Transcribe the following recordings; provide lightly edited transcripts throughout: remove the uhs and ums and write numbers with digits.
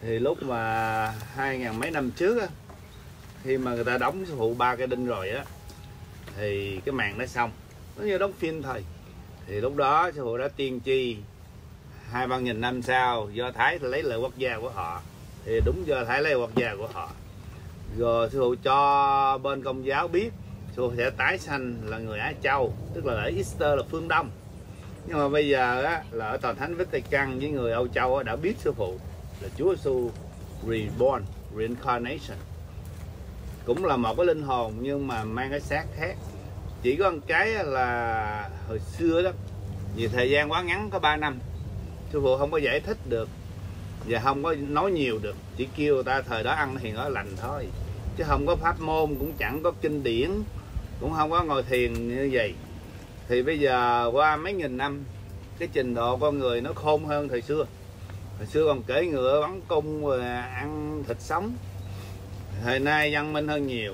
Thì lúc mà 2000 mấy năm trước á, khi mà người ta đóng sư phụ 3 cây đinh rồi á, thì cái màn nó xong, nó như đóng phim thôi. Thì lúc đó sư phụ đã tiên tri 2-3 nghìn năm sau Do Thái lấy lại quốc gia của họ, thì đúng Do Thái lấy quốc gia của họ. Rồi sư phụ cho bên Công giáo biết sư phụ sẽ tái sanh là người Á Châu, tức là lễ Easter là phương Đông. Nhưng mà bây giờ á, là ở Tòa Thánh Vatican với người Âu Châu á, đã biết sư phụ là Chúa Giêsu reborn, reincarnation, cũng là một cái linh hồn nhưng mà mang cái xác khác. Chỉ có một cái là hồi xưa đó, vì thời gian quá ngắn có 3 năm, sư phụ không có giải thích được và không có nói nhiều được, chỉ kêu người ta thời đó ăn hiền ở lành thôi, chứ không có pháp môn, cũng chẳng có kinh điển, cũng không có ngồi thiền như vậy. Thì bây giờ qua mấy nghìn năm, cái trình độ con người nó khôn hơn thời xưa. Hồi xưa còn cưỡi ngựa bắn cung rồi ăn thịt sống. Thời nay văn minh hơn nhiều.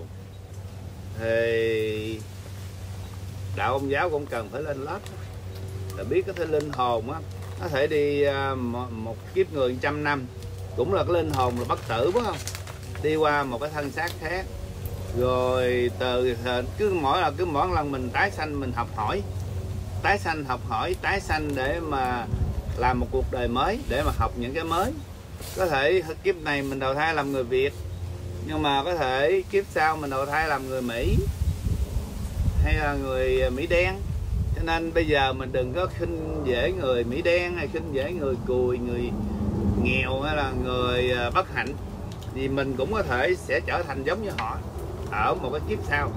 Thì đạo Công giáo cũng cần phải lên lớp là biết cái linh hồn á, nó thể đi một kiếp người 100 năm cũng là cái linh hồn là bất tử, phải không? Đi qua một cái thân xác khác, rồi từ cứ mỗi lần mình tái sanh mình học hỏi, tái sanh học hỏi, tái sanh để mà làm một cuộc đời mới, để mà học những cái mới. Có thể kiếp này mình đầu thai làm người Việt, nhưng mà có thể kiếp sau mình đầu thai làm người Mỹ hay là người Mỹ đen. Cho nên bây giờ mình đừng có khinh dễ người Mỹ đen hay khinh dễ người cùi, người nghèo hay là người bất hạnh, vì mình cũng có thể sẽ trở thành giống như họ ở một cái kiếp sau.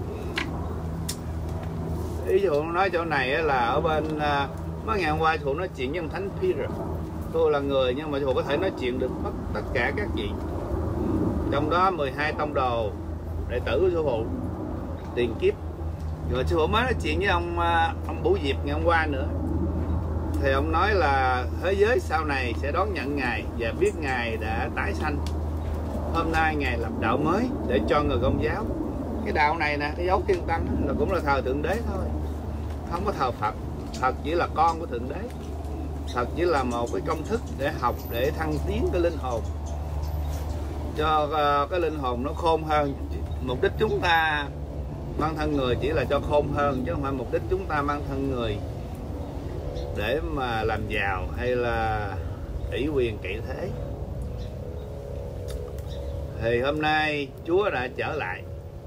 Ý dụ nói chỗ này là ở bên mấy ngày hôm qua Thụ nói chuyện với ông Thánh Peter. Tôi là người nhưng mà Thụ có thể nói chuyện được tất cả các vị, trong đó 12 tông đồ đệ tử của sư phụ tiền kiếp. Rồi sư phụ mới nói chuyện với ông Bủ Diệp ngày hôm qua nữa, thì ông nói là thế giới sau này sẽ đón nhận Ngài và biết Ngài đã tái sanh. Hôm nay Ngài lập đạo mới để cho người Công giáo. Cái đạo này nè, cái dấu Thiên Tâm là cũng là thờ Thượng Đế thôi, không có thờ Phật. Phật chỉ là con của Thượng Đế. Phật chỉ là một cái công thức để học, để thăng tiến cái linh hồn, cho cái linh hồn nó khôn hơn. Mục đích chúng ta mang thân người chỉ là cho khôn hơn, chứ không phải mục đích chúng ta mang thân người để mà làm giàu hay là ủy quyền cậy thế. Thì hôm nay Chúa đã trở lại.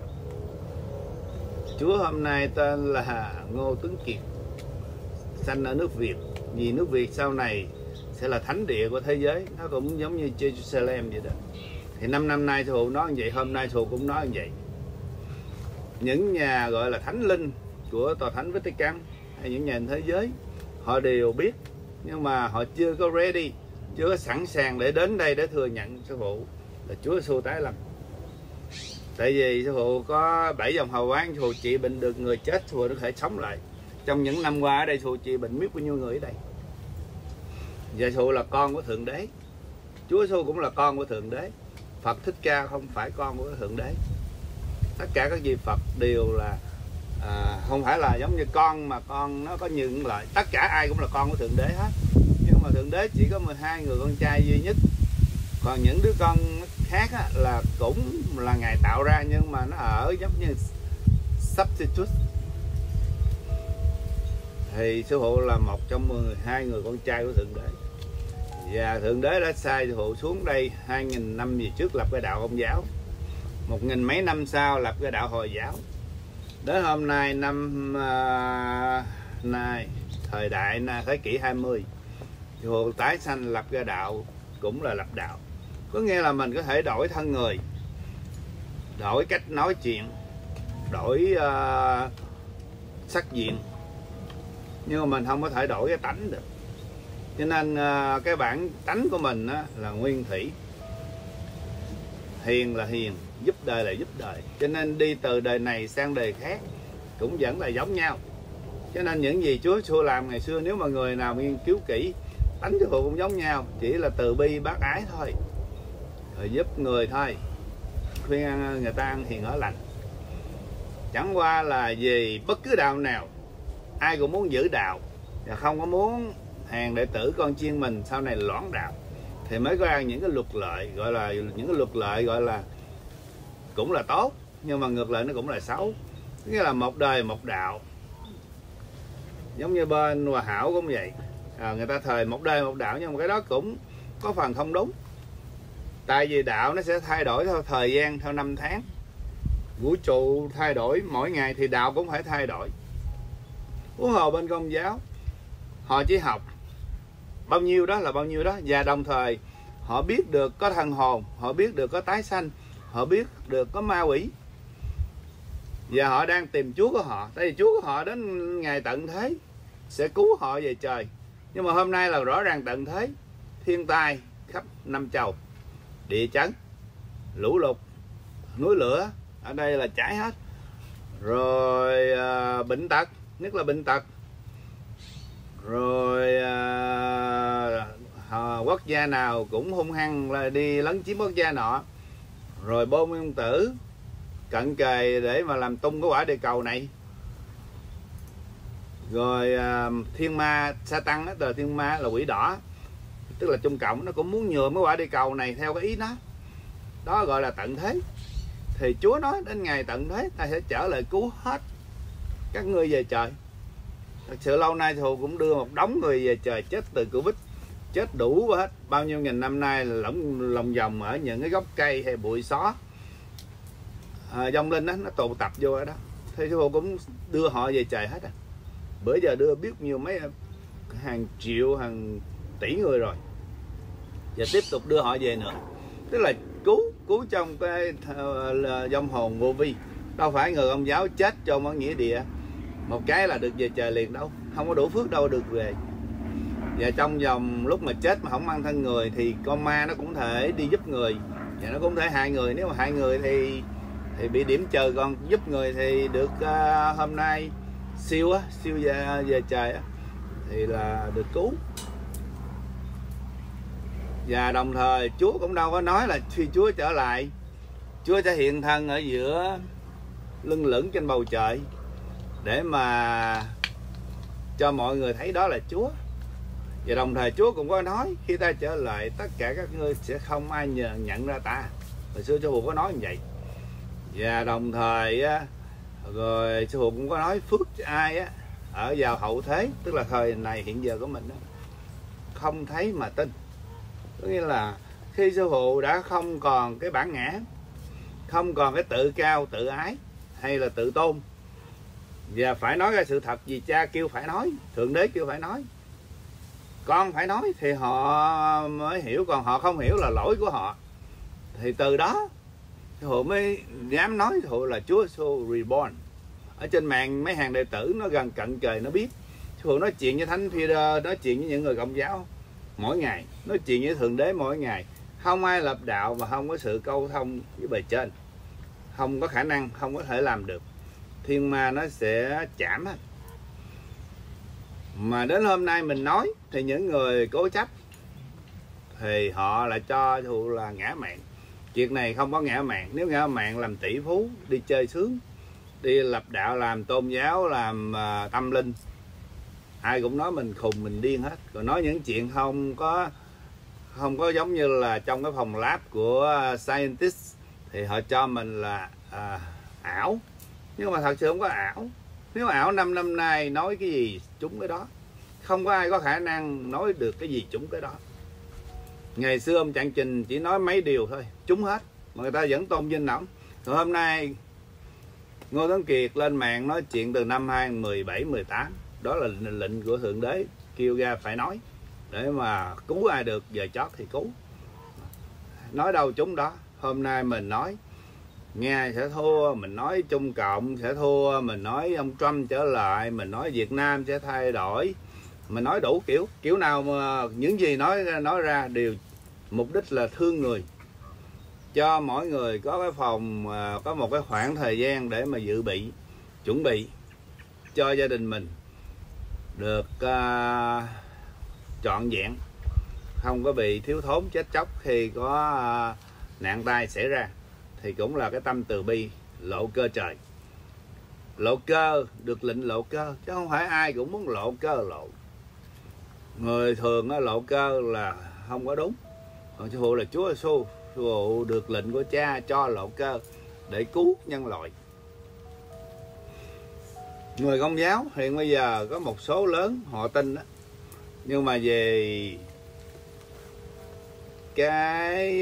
Chúa hôm nay tên là Ngô Tuấn Kiệt, sanh ở nước Việt. Vì nước Việt sau này sẽ là thánh địa của thế giới, nó cũng giống như Jerusalem vậy đó. Thì 5 năm nay Thụ nói như vậy, hôm nay Thụ cũng nói như vậy. Những nhà gọi là thánh linh của Tòa Thánh Vatican hay những nhà thế giới, họ đều biết, nhưng mà họ chưa có ready, chưa có sẵn sàng để đến đây để thừa nhận sư phụ là Chúa Giêsu tái lâm. Tại vì sư phụ có 7 dòng hào quán, sư phụ trị bệnh được người chết, sư phụ có thể sống lại. Trong những năm qua ở đây sư phụ trị bệnh biết bao nhiêu người ở đây. Và sư phụ là con của Thượng Đế. Chúa Giêsu cũng là con của Thượng Đế. Phật Thích Ca không phải con của Thượng Đế. Tất cả các vị Phật đều là không phải là giống như con, mà con nó có những loại. Tất cả ai cũng là con của Thượng Đế hết. Nhưng mà Thượng Đế chỉ có 12 người con trai duy nhất. Còn những đứa con khác á, là cũng là Ngài tạo ra, nhưng mà nó ở giống như substitute. Thì sư phụ là một trong 12 người con trai của Thượng Đế. Và Thượng Đế đã sai sư phụ xuống đây 2000 năm về trước lập cái đạo Công giáo, 1000 mấy năm sau lập cái đạo Hồi giáo. Đến hôm nay năm nay thời đại thế kỷ 20, sư phụ tái sanh lập cái đạo, cũng là lập đạo. Có nghĩa là mình có thể đổi thân người, đổi cách nói chuyện, đổi sắc diện, nhưng mà mình không có thể đổi cái tánh được. Cho nên cái bản tánh của mình á, là nguyên thủy. Hiền là hiền, giúp đời là giúp đời. Cho nên đi từ đời này sang đời khác cũng vẫn là giống nhau. Cho nên những gì Chúa Giêsu làm ngày xưa, nếu mà người nào nghiên cứu kỹ, tánh sư phụ cũng giống nhau, chỉ là từ bi bác ái thôi, rồi giúp người thôi, khuyên người ta ăn hiền ở lành. Chẳng qua là vì bất cứ đạo nào ai cũng muốn giữ đạo và không có muốn hàng đệ tử con chiên mình sau này loãng đạo. thì mới có ăn những cái luật lợi, gọi là những cái luật lợi gọi là cũng là tốt, nhưng mà ngược lại nó cũng là xấu. Nghĩa là một đời một đạo. Giống như bên Hòa Hảo cũng vậy, người ta thời một đời một đạo, nhưng mà cái đó cũng có phần không đúng. Tại vì đạo nó sẽ thay đổi theo thời gian, theo năm tháng. Vũ trụ thay đổi mỗi ngày thì đạo cũng phải thay đổi. Huống hồ bên Công giáo, họ chỉ học bao nhiêu đó là bao nhiêu đó, và đồng thời họ biết được có thần hồn, họ biết được có tái sanh, họ biết được có ma quỷ, và họ đang tìm Chúa của họ. Tại vì Chúa của họ đến ngày tận thế sẽ cứu họ về trời. Nhưng mà hôm nay là rõ ràng tận thế, thiên tai khắp năm châu, địa chấn, lũ lụt, núi lửa, ở đây là cháy hết. Rồi bệnh tật, nhất là bệnh tật. Rồi quốc gia nào cũng hung hăng là đi lấn chiếm quốc gia nọ. Rồi bom nguyên tử cận kề để mà làm tung cái quả địa cầu này. Rồi thiên ma Satan đó, tờ thiên ma là quỷ đỏ, tức là Trung Cộng, nó cũng muốn nhường cái quả địa cầu này theo cái ý nó. Đó gọi là tận thế. Thì Chúa nói đến ngày tận thế ta sẽ trở lại cứu hết các ngươi về trời. Thật sự lâu nay Thù cũng đưa một đống người về trời chết từ Covid, chết đủ hết. Bao nhiêu nghìn năm nay là lòng vòng ở những cái gốc cây hay bụi xó, vong linh đó, nó tụ tập vô ở đó. Thì Thù cũng đưa họ về trời hết. Bữa giờ đưa biết nhiều mấy hàng triệu, hàng tỷ người rồi, và tiếp tục đưa họ về nữa. Tức là cứu trong cái vong hồn vô vi. Đâu phải người Công giáo chết trong ở nghĩa địa một cái là được về trời liền đâu, không có đủ phước đâu được về. Và trong vòng lúc mà chết mà không mang thân người thì con ma nó cũng thể đi giúp người, và nó cũng thể hại người. Nếu mà hại người thì bị điểm trời, còn giúp người thì được hôm nay siêu về trời thì là được cứu. Và đồng thời Chúa cũng đâu có nói là khi Chúa trở lại, Chúa sẽ hiện thân ở giữa lưng lửng trên bầu trời để mà cho mọi người thấy đó là Chúa. Và đồng thời Chúa cũng có nói khi ta trở lại tất cả các ngươi sẽ không ai nhận ra ta. Hồi xưa Sư Phụ có nói như vậy. Và đồng thời rồi Sư Phụ cũng có nói phước ai ở vào hậu thế, tức là thời này hiện giờ của mình không thấy mà tin. Có nghĩa là khi Sư Phụ đã không còn cái bản ngã, không còn cái tự cao tự ái hay là tự tôn, và phải nói ra sự thật vì cha kêu phải nói, Thượng Đế kêu phải nói, con phải nói thì họ mới hiểu. Còn họ không hiểu là lỗi của họ, thì từ đó Sư Phụ mới dám nói Sư Phụ là Chúa Giêsu Reborn. Ở trên mạng mấy hàng đệ tử nó gần cận kề nó biết. Sư Phụ nói chuyện với Thánh Peter, nói chuyện với những người Công giáo mỗi ngày, nói chuyện với Thượng Đế mỗi ngày. Không ai lập đạo mà không có sự câu thông với bề trên, không có khả năng, không có thể làm được. Thiên ma nó sẽ chạm hết. Mà đến hôm nay mình nói thì những người cố chấp thì họ lại cho Sư Phụ là ngã mạn. Chuyện này không có ngã mạn. Nếu ngã mạn làm tỷ phú, đi chơi sướng, đi lập đạo, làm tôn giáo, làm tâm linh, ai cũng nói mình khùng, mình điên hết. Rồi nói những chuyện không có giống như là trong cái phòng lab của scientist thì họ cho mình là ảo. Nhưng mà thật sự không có ảo. Nếu ảo 5 năm nay nói cái gì trúng cái đó. Không có ai có khả năng nói được cái gì trúng cái đó. Ngày xưa ông Trạng Trình chỉ nói mấy điều thôi, trúng hết, mà người ta vẫn tôn vinh ổng. Rồi hôm nay Ngô Tấn Kiệt lên mạng nói chuyện từ năm 2017-18. Đó là lệnh của Thượng Đế kêu ra phải nói, để mà cứu ai được giờ chót thì cứu. Nói đâu trúng đó. Hôm nay mình nói Nga sẽ thua, mình nói Trung Cộng sẽ thua, mình nói ông Trump trở lại, mình nói Việt Nam sẽ thay đổi, mình nói đủ kiểu nào mà những gì nói ra đều mục đích là thương người, cho mỗi người có cái phòng, có một cái khoảng thời gian để mà dự bị, chuẩn bị cho gia đình mình được trọn vẹn, không có bị thiếu thốn chết chóc khi có nạn tai xảy ra. Thì cũng là cái tâm từ bi lộ cơ trời. Lộ cơ, được lệnh lộ cơ, chứ không phải ai cũng muốn lộ cơ lộ. Người thường lộ cơ là không có đúng. Còn sư phụ là Chúa Giêsu, sư phụ được lệnh của Cha cho lộ cơ để cứu nhân loại. Người Công giáo hiện bây giờ có một số lớn họ tin đó, nhưng mà về cái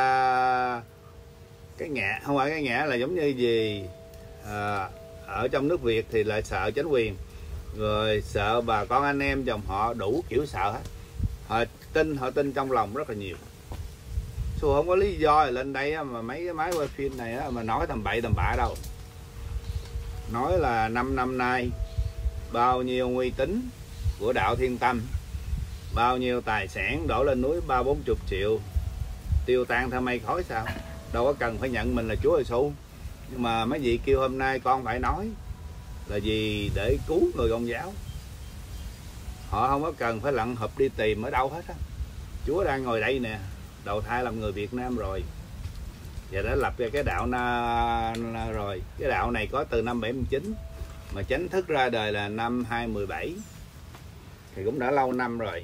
ngã, không phải cái ngã, là giống như gì ở trong nước Việt thì lại sợ chính quyền, rồi sợ bà con anh em dòng họ, đủ kiểu sợ hết. Họ tin trong lòng rất là nhiều. Sư không có lý do lên đây mà mấy cái máy quay phim này mà nói tầm bậy tầm bạ đâu. Nói là 5 năm nay bao nhiêu uy tín của đạo Thiên Tâm, bao nhiêu tài sản đổ lên núi 30-40 triệu tiêu tan theo mây khói sao? Đâu có cần phải nhận mình là Chúa Giêsu. Nhưng mà mấy vị kêu hôm nay con phải nói là gì? Để cứu người Công giáo. Họ không có cần phải lặn hụp đi tìm ở đâu hết á. Chúa đang ngồi đây nè, đầu thai làm người Việt Nam rồi, và đã lập ra cái đạo rồi. Cái đạo này có từ năm 79 mà chính thức ra đời là năm 2017, thì cũng đã lâu năm rồi.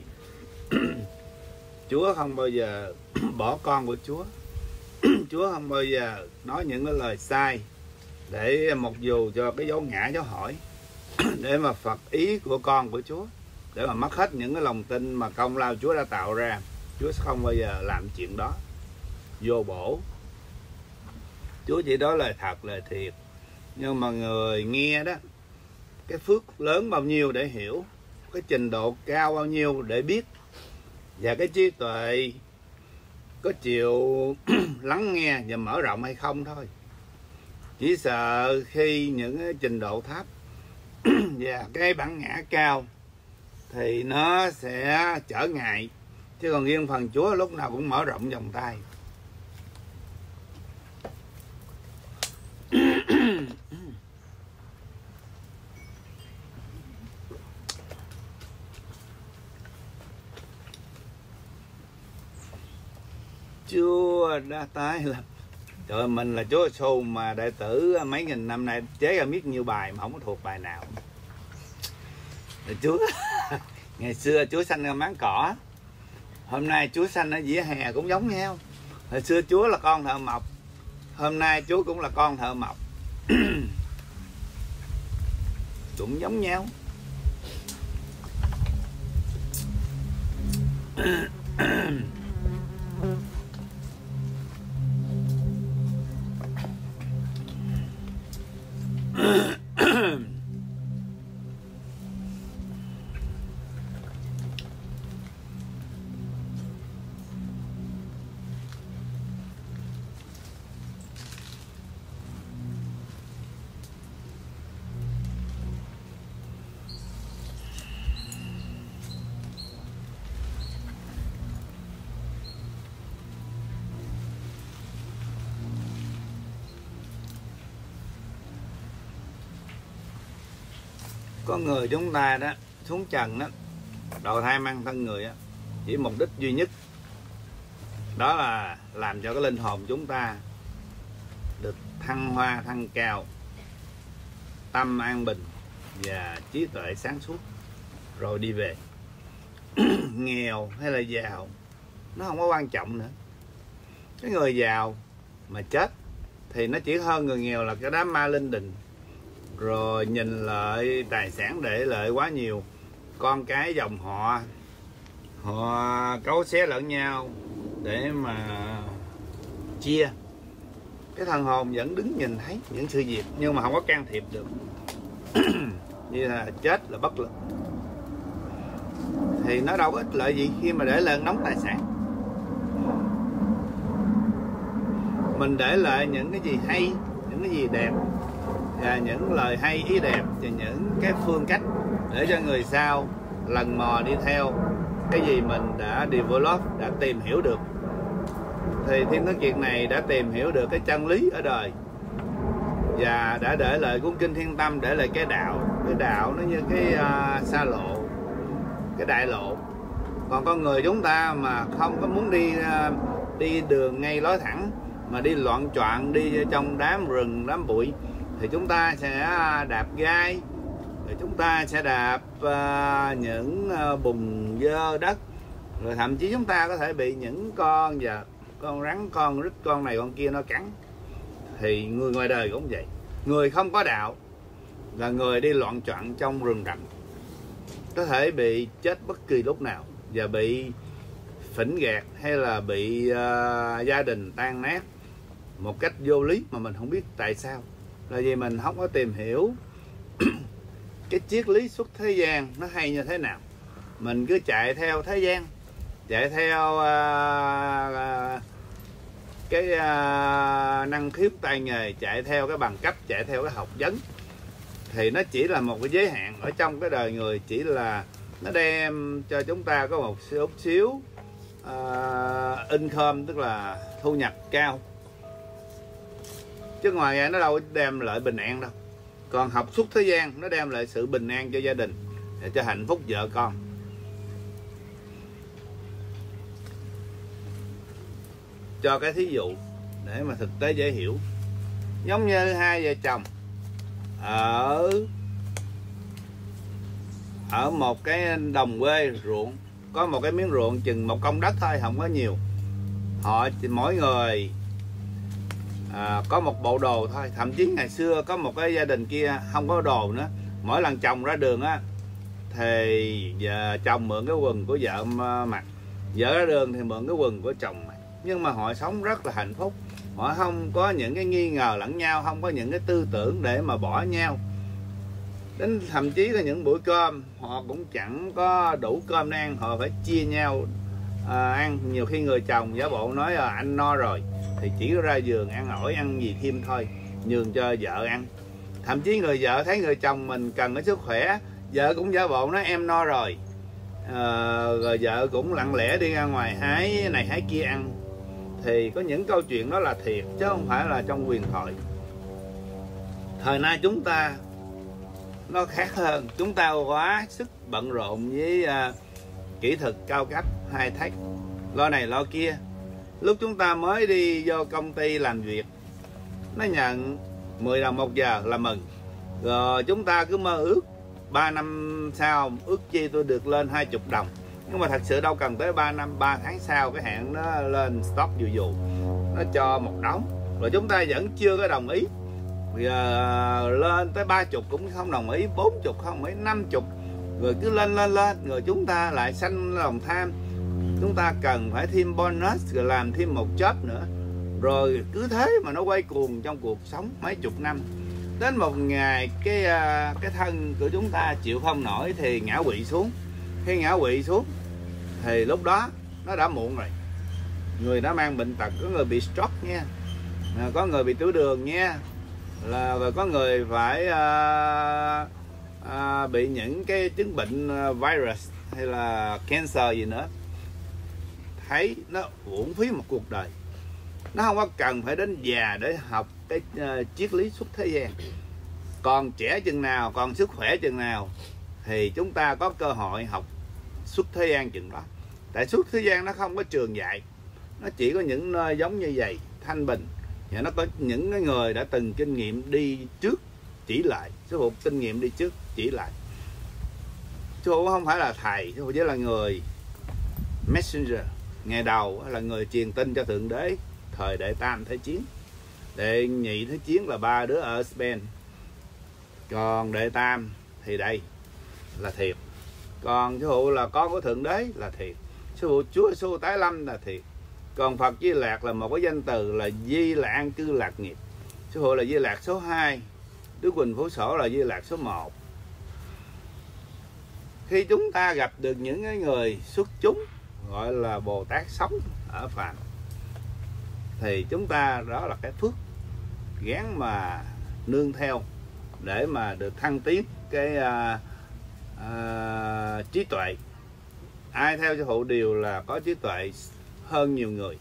Chúa không bao giờ bỏ con của Chúa. Chúa không bao giờ nói những cái lời sai để một dù cho cái dấu ngã dấu hỏi để mà phật ý của con của Chúa, để mà mất hết những cái lòng tin mà công lao Chúa đã tạo ra. Chúa sẽ không bao giờ làm chuyện đó vô bổ. Chúa chỉ nói lời thật, lời thiệt. Nhưng mà người nghe đó, cái phước lớn bao nhiêu để hiểu, cái trình độ cao bao nhiêu để biết, và cái trí tuệ có chịu lắng nghe và mở rộng hay không thôi. Chỉ sợ khi những cái trình độ thấp và cái bản ngã cao thì nó sẽ trở ngại. Chứ còn riêng phần Chúa lúc nào cũng mở rộng vòng tay. Chúa đã tái lập. Trời ơi, mình là Chúa Giêsu mà đệ tử mấy nghìn năm nay chế ra biết nhiều bài mà không có thuộc bài nào. Chúa ngày xưa Chúa sanh ra máng cỏ, hôm nay Chúa sanh ở vỉa hè cũng giống nhau. Hồi xưa Chúa là con thợ mộc, hôm nay Chúa cũng là con thợ mộc. Cũng giống nhau. Con người chúng ta đó xuống trần đó, đầu thai mang thân người á, chỉ mục đích duy nhất đó là làm cho cái linh hồn chúng ta được thăng hoa thăng cao, tâm an bình và trí tuệ sáng suốt, rồi đi về. Nghèo hay là giàu nó không có quan trọng nữa. Cái người giàu mà chết thì nó chỉ hơn người nghèo là cái đám ma linh đình, rồi nhìn lại tài sản để lợi quá nhiều, con cái dòng họ cấu xé lẫn nhau để mà chia. Cái thần hồn vẫn đứng nhìn thấy những sự việc nhưng mà không có can thiệp được. Như là chết là bất lực, thì nó đâu có ích lợi gì khi mà để lên nóng tài sản. Mình để lại những cái gì hay, những cái gì đẹp, và những lời hay ý đẹp, và những cái phương cách để cho người sau lần mò đi theo cái gì mình đã develop, đã tìm hiểu được. Thì Thiên Tuấn Kiệt này đã tìm hiểu được cái chân lý ở đời, và đã để lại cuốn kinh Thiên Tâm, để lại cái đạo. Cái đạo nó như cái xa lộ, cái đại lộ. Còn con người chúng ta mà không có muốn đi đường ngay lối thẳng, mà đi loạn choạng, đi trong đám rừng, đám bụi, thì chúng ta sẽ đạp gai, rồi chúng ta sẽ đạp những bùn dơ đất, Rồi thậm chí chúng ta có thể bị những con và con rắn, con rít, con này con kia nó cắn. Thì người ngoài đời cũng vậy. Người không có đạo là người đi loạn trọn trong rừng rậm, có thể bị chết bất kỳ lúc nào, và bị phỉnh gạt hay là bị gia đình tan nát một cách vô lý mà mình không biết tại sao. Là vì mình không có tìm hiểu cái triết lý xuất thế gian nó hay như thế nào. Mình cứ chạy theo thế gian, chạy theo cái năng khiếu tay nghề, chạy theo cái bằng cấp, chạy theo cái học vấn, thì nó chỉ là một cái giới hạn ở trong cái đời người, chỉ là nó đem cho chúng ta có một xíu income, tức là thu nhập cao, chứ ngoài ra nó đâu đem lại bình an đâu. Còn học xuất thế gian nó đem lại sự bình an cho gia đình, cho hạnh phúc vợ con. Cho cái thí dụ để mà thực tế dễ hiểu, giống như hai vợ chồng ở một cái đồng quê ruộng, có một cái miếng ruộng chừng một công đất thôi, không có nhiều. Họ mỗi người có một bộ đồ thôi. Thậm chí ngày xưa có một cái gia đình kia không có đồ nữa, mỗi lần chồng ra đường á thì chồng mượn cái quần của vợ mặc, vợ ra đường thì mượn cái quần của chồng mặc. Nhưng mà họ sống rất là hạnh phúc, họ không có những cái nghi ngờ lẫn nhau, không có những cái tư tưởng để mà bỏ nhau. Đến thậm chí là những bữa cơm họ cũng chẳng có đủ cơm để ăn, họ phải chia nhau ăn. Nhiều khi người chồng giả bộ nói anh no rồi thì chỉ ra giường ăn ổi, ăn gì thêm thôi, nhường cho vợ ăn. Thậm chí người vợ thấy người chồng mình cần cái sức khỏe, vợ cũng giả bộ nói em no rồi, rồi vợ cũng lặng lẽ đi ra ngoài hái này hái kia ăn. Thì có những câu chuyện đó là thiệt, chứ không phải là trong huyền thoại. Thời nay chúng ta nó khác hơn, chúng ta quá sức bận rộn với kỹ thuật cao cấp, high tech, lo này lo kia. Lúc chúng ta mới đi vô công ty làm việc, nó nhận 10 đồng 1 giờ là mừng. Rồi chúng ta cứ mơ ước 3 năm sau ước chi tôi được lên 20 đồng. Nhưng mà thật sự đâu cần tới 3 năm, 3 tháng sau cái hẹn nó lên stop dù nó cho một đống. Rồi chúng ta vẫn chưa có đồng ý. Giờ lên tới 30 cũng không đồng ý, 40 không đồng ý, 50. Rồi cứ lên. Rồi chúng ta lại sanh lòng tham. Chúng ta cần phải thêm bonus, rồi làm thêm một job nữa. Rồi cứ thế mà nó quay cuồng trong cuộc sống mấy chục năm. Đến một ngày cái thân của chúng ta chịu không nổi thì ngã quỵ xuống. Khi ngã quỵ xuống thì lúc đó nó đã muộn rồi. Người đã mang bệnh tật, có người bị stroke nha, có người bị tiểu đường nha, rồi có người phải bị những cái chứng bệnh virus hay là cancer gì nữa. Thấy nó uổng phí một cuộc đời. Nó không có cần phải đến già để học cái triết lý xuất thế gian. Còn trẻ chừng nào, còn sức khỏe chừng nào thì chúng ta có cơ hội học xuất thế gian chừng đó. Tại xuất thế gian nó không có trường dạy, nó chỉ có những nơi giống như vậy, thanh bình, và nó có những người đã từng kinh nghiệm đi trước chỉ lại. Sư phụ kinh nghiệm đi trước chỉ lại. Sư phụ không phải là thầy, sư phụ chỉ là người messenger. Ngày đầu là người truyền tin cho Thượng Đế thời Đệ Tam Thế Chiến. Đệ Nhị Thế Chiến là 3 đứa ở Spain. Còn Đệ Tam thì đây là thiệt. Còn sư phụ là con của Thượng Đế là thiệt. Sư phụ Chúa Giêsu tái lâm là thiệt. Còn Phật Di Lạc là một cái danh từ là Di là an cư lạc nghiệp. Sư phụ là Di Lạc số 2, Đức Quỳnh Phú Sổ là Di Lạc số 1. Khi chúng ta gặp được những cái người xuất chúng gọi là Bồ Tát sống ở phàm, thì chúng ta đó là cái phước gán mà nương theo để mà được thăng tiến cái trí tuệ. Ai theo sư phụ đều là có trí tuệ hơn nhiều người.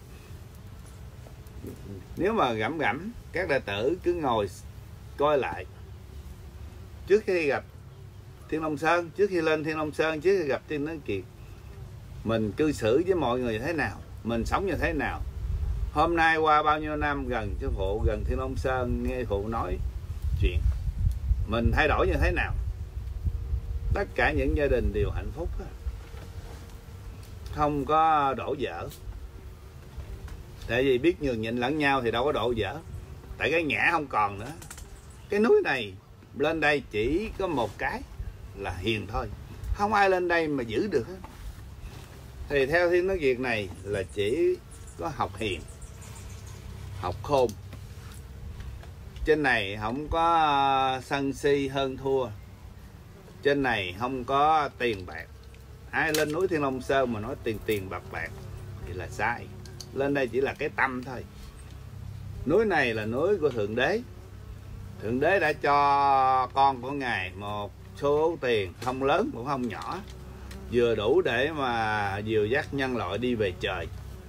Nếu mà gẫm các đệ tử cứ ngồi coi lại, trước khi gặp Thiên Long Sơn, trước khi lên Thiên Long Sơn, trước khi gặp Thiên Tấn Kiệt, mình cư xử với mọi người như thế nào, mình sống như thế nào. Hôm nay qua bao nhiêu năm gần sư phụ, gần Thiên Long Sơn, nghe phụ nói chuyện, mình thay đổi như thế nào. Tất cả những gia đình đều hạnh phúc. không có đổ vỡ. Tại vì biết nhường nhịn lẫn nhau thì đâu có đổ vỡ. Tại cái ngã không còn nữa. Cái núi này lên đây chỉ có một cái là hiền thôi, không ai lên đây mà giữ được hết. Thì theo Thiên nói Việt này là chỉ có học hiền, học khôn. Trên này không có sân si hơn thua. Trên này không có tiền bạc. Ai lên núi Thiên Long Sơn mà nói tiền bạc thì là sai. Lên đây chỉ là cái tâm thôi. Núi này là núi của Thượng Đế. Thượng Đế đã cho con của Ngài một số tiền không lớn cũng không nhỏ, vừa đủ để mà dìu dắt nhân loại đi về trời.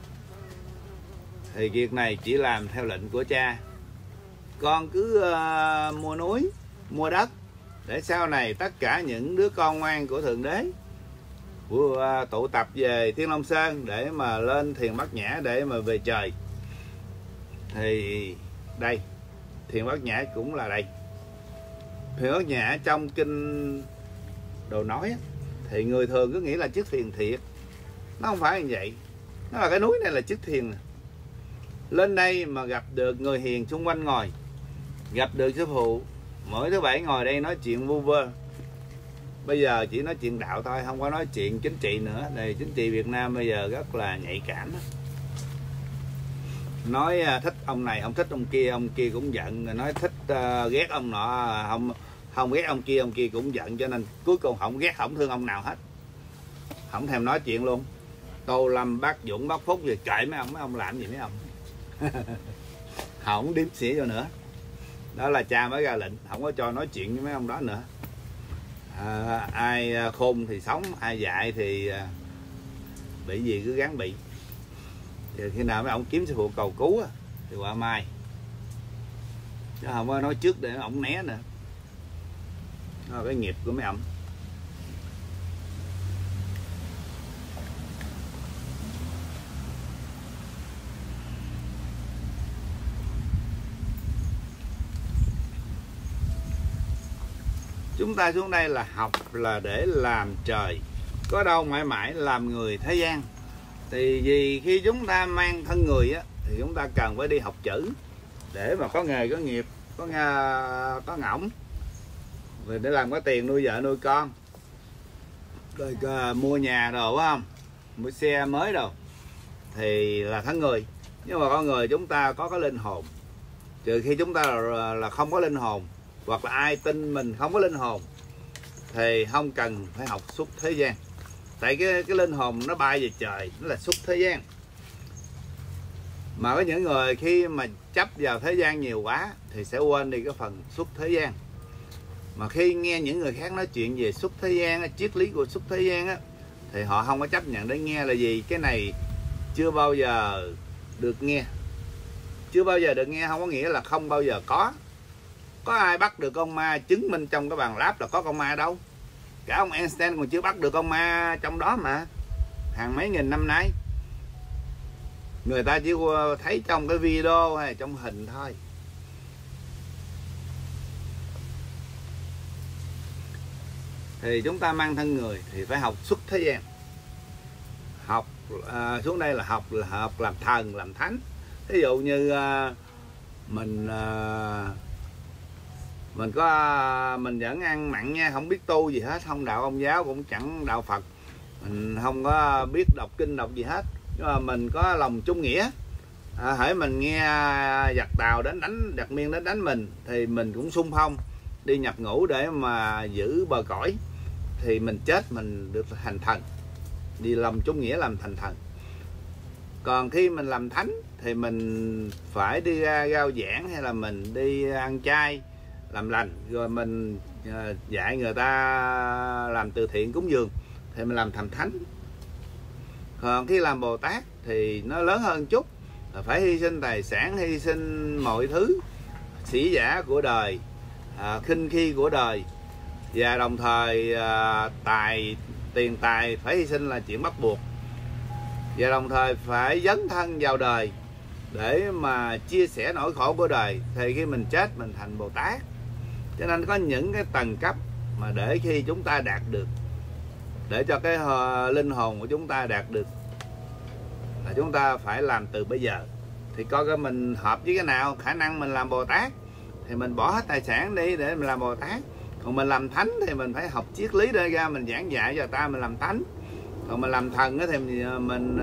Thì việc này chỉ làm theo lệnh của cha. Con cứ mua núi, mua đất, để sau này tất cả những đứa con ngoan của Thượng Đế tụ tập về Thiên Long Sơn để mà lên Thiền Bát Nhã để mà về trời. Thì đây, Thiền Bát Nhã cũng là đây. Thiền Bát Nhã trong kinh Đồ Nói thì người thường cứ nghĩ là chiếc thuyền thiệt. Nó không phải như vậy. Nó là cái núi này là chiếc thuyền. Lên đây mà gặp được người hiền xung quanh ngồi, gặp được sư phụ mỗi thứ bảy ngồi đây nói chuyện vu vơ. Bây giờ chỉ nói chuyện đạo thôi, không có nói chuyện chính trị nữa. Đây, chính trị Việt Nam bây giờ rất là nhạy cảm đó. Nói thích ông này không thích ông kia cũng giận. Nói thích ghét ông nọ, không ghét ông kia cũng giận. Cho nên cuối cùng không ghét không thương ông nào hết, không thèm nói chuyện luôn. Tô Lâm, Bác Dũng, Bác Phúc gì kệ mấy ông làm gì mấy ông. Không đếm xỉa vô nữa. Đó là cha mới ra lệnh không có cho nói chuyện với mấy ông đó nữa. Ai khôn thì sống, ai dại thì bị gì cứ gắng bị. Thì khi nào mấy ông kiếm sư phụ cầu cứu thì qua mai, chứ không có nói trước để ông né nữa. Đó là cái nghiệp của mấy ông. Chúng ta xuống đây là học là để làm trời, có đâu mãi mãi làm người thế gian. Thì vì khi chúng ta mang thân người á, thì chúng ta cần phải đi học chữ để mà có nghề, có nghiệp, có ngỗng, rồi để làm có tiền nuôi vợ nuôi con, rồi mua nhà đồ phải không, mua xe mới đồ, thì là thân người. Nhưng mà con người chúng ta có cái linh hồn. Trừ khi chúng ta là không có linh hồn, hoặc là ai tin mình không có linh hồn, thì không cần phải học xuất thế gian. Tại cái linh hồn nó bay về trời, nó là xuất thế gian. Mà có những người khi mà chấp vào thế gian nhiều quá thì sẽ quên đi cái phần xuất thế gian. Mà khi nghe những người khác nói chuyện về xuất thế gian, triết lý của xuất thế gian á, thì họ không có chấp nhận để nghe. Là gì? Cái này chưa bao giờ được nghe. Chưa bao giờ được nghe không có nghĩa là không bao giờ có. Có ai bắt được con ma chứng minh trong cái bàn lab là có con ma đâu. Cả ông Einstein còn chưa bắt được con ma trong đó mà. Hàng mấy nghìn năm nay người ta chỉ thấy trong cái video hay trong hình thôi. Thì chúng ta mang thân người thì phải học xuất thế gian. Học xuống đây là học làm thần, làm thánh. Ví dụ như mình vẫn ăn mặn nha, không biết tu gì hết, không đạo Công giáo cũng chẳng đạo Phật, mình không có biết đọc kinh đọc gì hết, nhưng mà mình có lòng trung nghĩa. Hễ mình nghe giặc Tàu đến đánh, giặc Miên đến đánh mình thì mình cũng xung phong đi nhập ngũ để mà giữ bờ cõi, thì mình chết mình được thành thần. Vì lòng trung nghĩa làm thành thần. Còn khi mình làm thánh thì mình phải đi ra rao giảng, hay là mình đi ăn chay làm lành, rồi mình dạy người ta làm từ thiện cúng dường, thì mình làm thành thánh. Còn khi làm Bồ Tát thì nó lớn hơn chút, là phải hy sinh tài sản, hy sinh mọi thứ sĩ giả của đời, khinh khi của đời, và đồng thời tiền tài phải hy sinh là chuyện bắt buộc, và đồng thời phải dấn thân vào đời để mà chia sẻ nỗi khổ của đời. Thì khi mình chết mình thành Bồ Tát. Cho nên có những cái tầng cấp mà để khi chúng ta đạt được để cho cái linh hồn của chúng ta đạt được, là chúng ta phải làm từ bây giờ. Thì coi cái mình hợp với cái nào, khả năng mình làm Bồ Tát thì mình bỏ hết tài sản đi để mình làm Bồ Tát. Còn mình làm thánh thì mình phải học triết lý để ra mình giảng dạy cho ta, mình làm thánh. Còn mình làm thần thì mình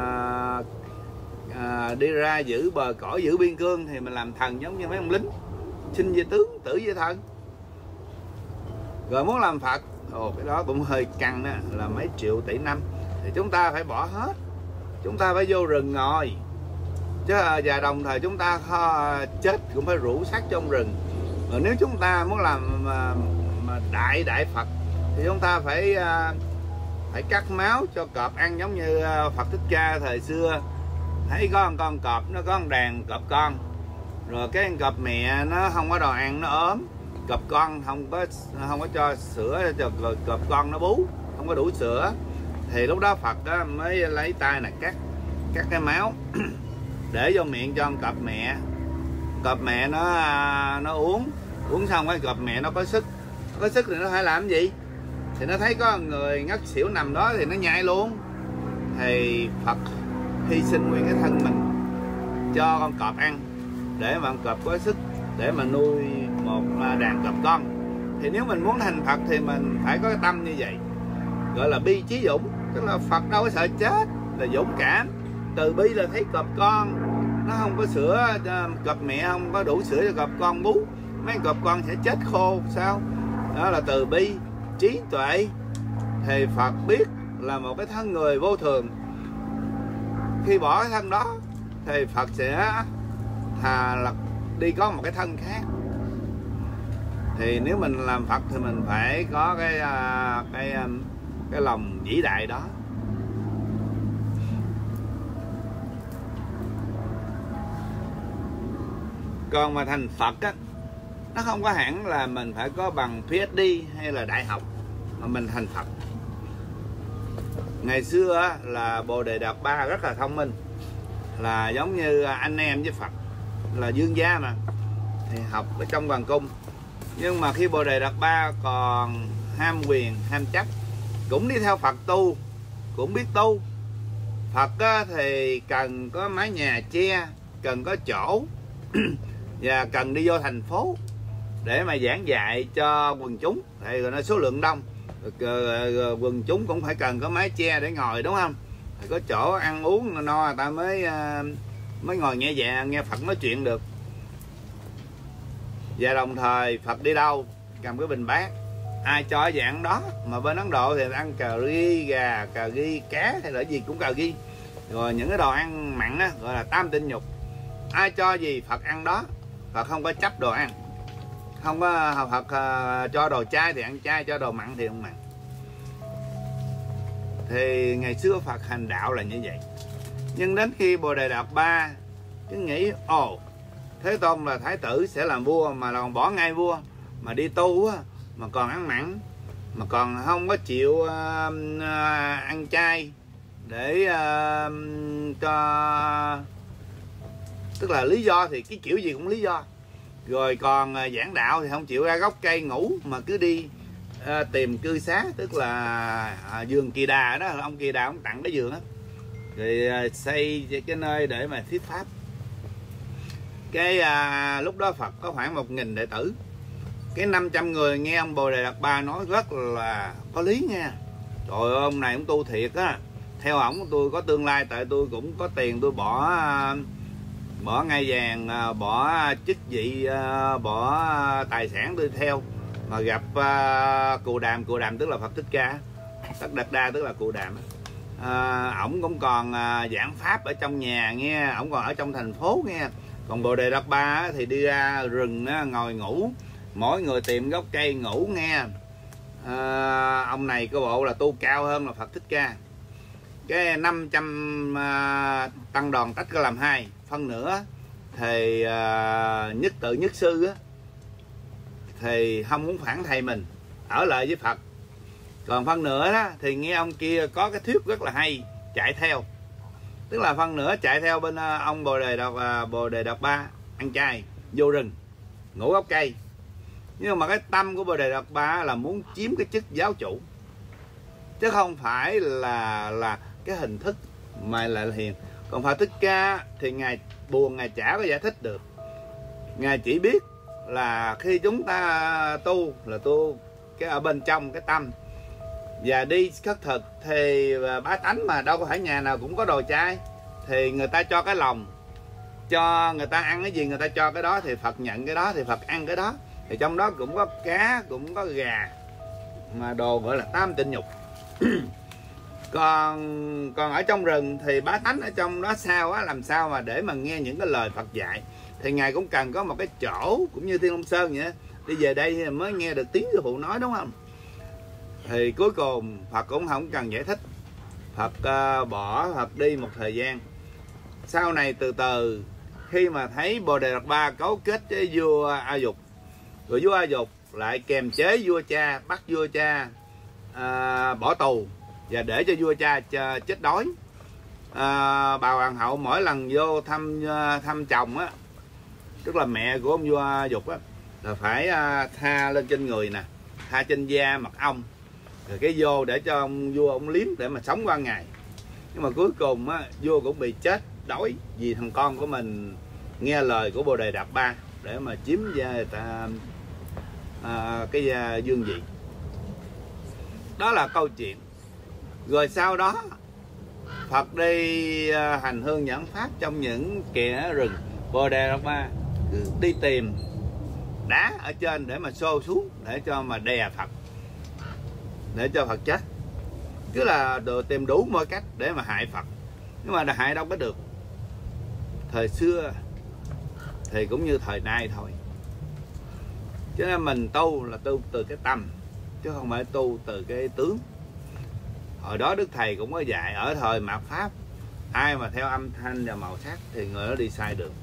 đi ra giữ bờ cõi, giữ biên cương thì mình làm thần, giống như mấy ông lính sinh về tướng, tử về thần. Rồi muốn làm Phật, cái đó cũng hơi căng đó, là mấy triệu tỷ năm. Thì chúng ta phải bỏ hết, chúng ta phải vô rừng ngồi. Chứ và đồng thời chúng ta chết cũng phải rủ xác trong rừng. Rồi nếu chúng ta muốn làm đại Phật thì chúng ta phải cắt máu cho cọp ăn, giống như Phật Thích Ca thời xưa. Thấy có con cọp, nó có con đàn cọp con, rồi cái con cọp mẹ nó không có đồ ăn, nó ốm. Cọp con không có cho sữa cho cọp con, nó bú không có đủ sữa. Thì lúc đó Phật đó mới lấy tay này cắt cái máu để vô miệng cho con cọp mẹ. Cọp mẹ nó uống xong cái cọp mẹ nó có sức thì nó phải làm gì? Thì nó thấy có người ngất xỉu nằm đó thì nó nhai luôn. Thì Phật hy sinh nguyên cái thân mình cho con cọp ăn, để mà con cọp có sức để mà nuôi một đàn cọp con. Thì nếu mình muốn thành Phật thì mình phải có cái tâm như vậy, gọi là bi trí dũng. Tức là Phật đâu có sợ chết, là dũng cảm. Từ bi là thấy cọp con nó không có sữa, cọp mẹ không có đủ sữa cho cọp con bú, mấy cọp con sẽ chết khô sao. Đó là từ bi, trí tuệ. Thì Phật biết là một cái thân người vô thường, khi bỏ cái thân đó thì Phật sẽ thà là đi có một cái thân khác. Thì nếu mình làm Phật thì mình phải có cái lòng vĩ đại đó. Còn mà thành Phật á, nó không có hẳn là mình phải có bằng PhD hay là đại học mà mình thành Phật. Ngày xưa á, là Bồ Đề Đạt Ba rất là thông minh, là giống như anh em với Phật, là dương gia mà, thì học ở trong hoàng cung. Nhưng mà khi Bồ Đề Đạt Ba còn ham quyền, ham chấp, cũng đi theo Phật tu, cũng biết tu. Phật á, thì cần có mái nhà che, cần có chỗ và cần đi vô thành phố để mà giảng dạy cho quần chúng. Thì nó số lượng đông, quần chúng cũng phải cần có mái che để ngồi, đúng không? Phải có chỗ ăn uống no người ta mới ngồi nghe Phật nói chuyện được. Và đồng thời Phật đi đâu cầm cái bình bát, ai cho dạng đó. Mà bên Ấn Độ thì ăn cà ri gà, cà ri cá hay là gì cũng cà ri. Rồi những cái đồ ăn mặn á, gọi là tam tinh nhục, ai cho gì Phật ăn đó. Phật không có chấp đồ ăn, không có Phật cho đồ chay thì ăn chay, cho đồ mặn thì không mặn. Thì ngày xưa Phật hành đạo là như vậy. Nhưng đến khi Bồ Đề Đạt Ba cứ nghĩ Thế Tôn là thái tử sẽ làm vua, mà còn bỏ ngay vua mà đi tu á, mà còn ăn mặn, mà còn không có chịu ăn chay để cho, tức là lý do thì cái kiểu gì cũng lý do. Rồi còn giảng đạo thì không chịu ra gốc cây ngủ, mà cứ đi tìm cư xá, tức là vườn Kỳ Đà đó, ông Kỳ Đà ông tặng cái vườn á, rồi xây cái nơi để mà thuyết pháp. Cái lúc đó Phật có khoảng 1000 đệ tử. Cái 500 người nghe ông Bồ Đề Đạt Ba nói rất là có lý nha. Trời ơi, ông này ông tu thiệt á, theo ổng tôi có tương lai, tại tôi cũng có tiền, tôi bỏ ngai vàng, bỏ chức vị, bỏ tài sản tôi theo. Mà gặp Cù Đàm tức là Phật Thích Ca, Tất Đạt Đa tức là Cù Đàm. Ổng cũng còn giảng pháp ở trong nhà nghe, ổng còn ở trong thành phố nghe. Còn Bồ Đề Đạt Ba thì đi ra rừng ngồi ngủ, mỗi người tìm gốc cây ngủ nghe. Ông này có bộ là tu cao hơn là Phật Thích Ca. Cái 500 tăng đoàn tách ra làm hai, phân nửa thì nhất tự nhất sư á, thì không muốn phản thầy mình, ở lại với Phật. Còn phân nửa đó thì nghe ông kia có cái thuyết rất là hay, chạy theo. Tức là phân nửa chạy theo bên ông Bồ Đề Đạt Ba ăn chay, vô rừng ngủ gốc cây. Nhưng mà cái tâm của Bồ Đề Đạt Ba là muốn chiếm cái chức giáo chủ. chứ không phải là cái hình thức mà là hiền. Còn Phật Thích Ca thì ngài buồn, ngài chả có giải thích được. Ngài chỉ biết là khi chúng ta tu là tu cái ở bên trong cái tâm, và đi khất thực thì bá tánh mà đâu có phải nhà nào cũng có đồ chay, thì người ta cho cái lòng, cho người ta ăn cái gì người ta cho cái đó, thì Phật nhận cái đó, thì Phật ăn cái đó. Thì trong đó cũng có cá, cũng có gà, mà đồ gọi là tam tịnh nhục. còn ở trong rừng thì bá tánh ở trong đó sao á, làm sao mà để mà nghe những cái lời Phật dạy. Thì ngài cũng cần có một cái chỗ, cũng như Thiên Long Sơn vậy, đi về đây mới nghe được tiếng sư phụ nói, đúng không? Thì cuối cùng Phật cũng không cần giải thích. Phật bỏ Phật đi một thời gian. Sau này từ từ khi mà thấy Bồ Đề Đạt Ba cấu kết với vua A Dục, rồi vua A Dục lại kềm chế vua cha, bắt vua cha bỏ tù và để cho vua cha chết đói. Bà hoàng hậu mỗi lần vô thăm chồng á, tức là mẹ của ông vua A Dục á, là phải tha lên trên người nè, tha trên da mặt ong, rồi cái vô để cho ông vua ông liếm để mà sống qua ngày. Nhưng mà cuối cùng á, vua cũng bị chết đói vì thằng con của mình nghe lời của Bồ Đề Đạt Ba để mà chiếm gia người ta cái dương vị. Đó là câu chuyện. Rồi sau đó Phật đi hành hương nhẫn pháp trong những kẽ rừng. Bồ Đề Đạt Ba cứ đi tìm đá ở trên để mà xô xuống, để cho mà đè Phật, để cho Phật chết. Cứ là tìm đủ mọi cách để mà hại Phật, nhưng mà hại đâu có được. Thời xưa thì cũng như thời nay thôi. Cho nên mình tu là tu từ cái tâm, chứ không phải tu từ cái tướng. Hồi đó Đức Thầy cũng có dạy, ở thời mạt Pháp, ai mà theo âm thanh và màu sắc thì người đó đi sai đường.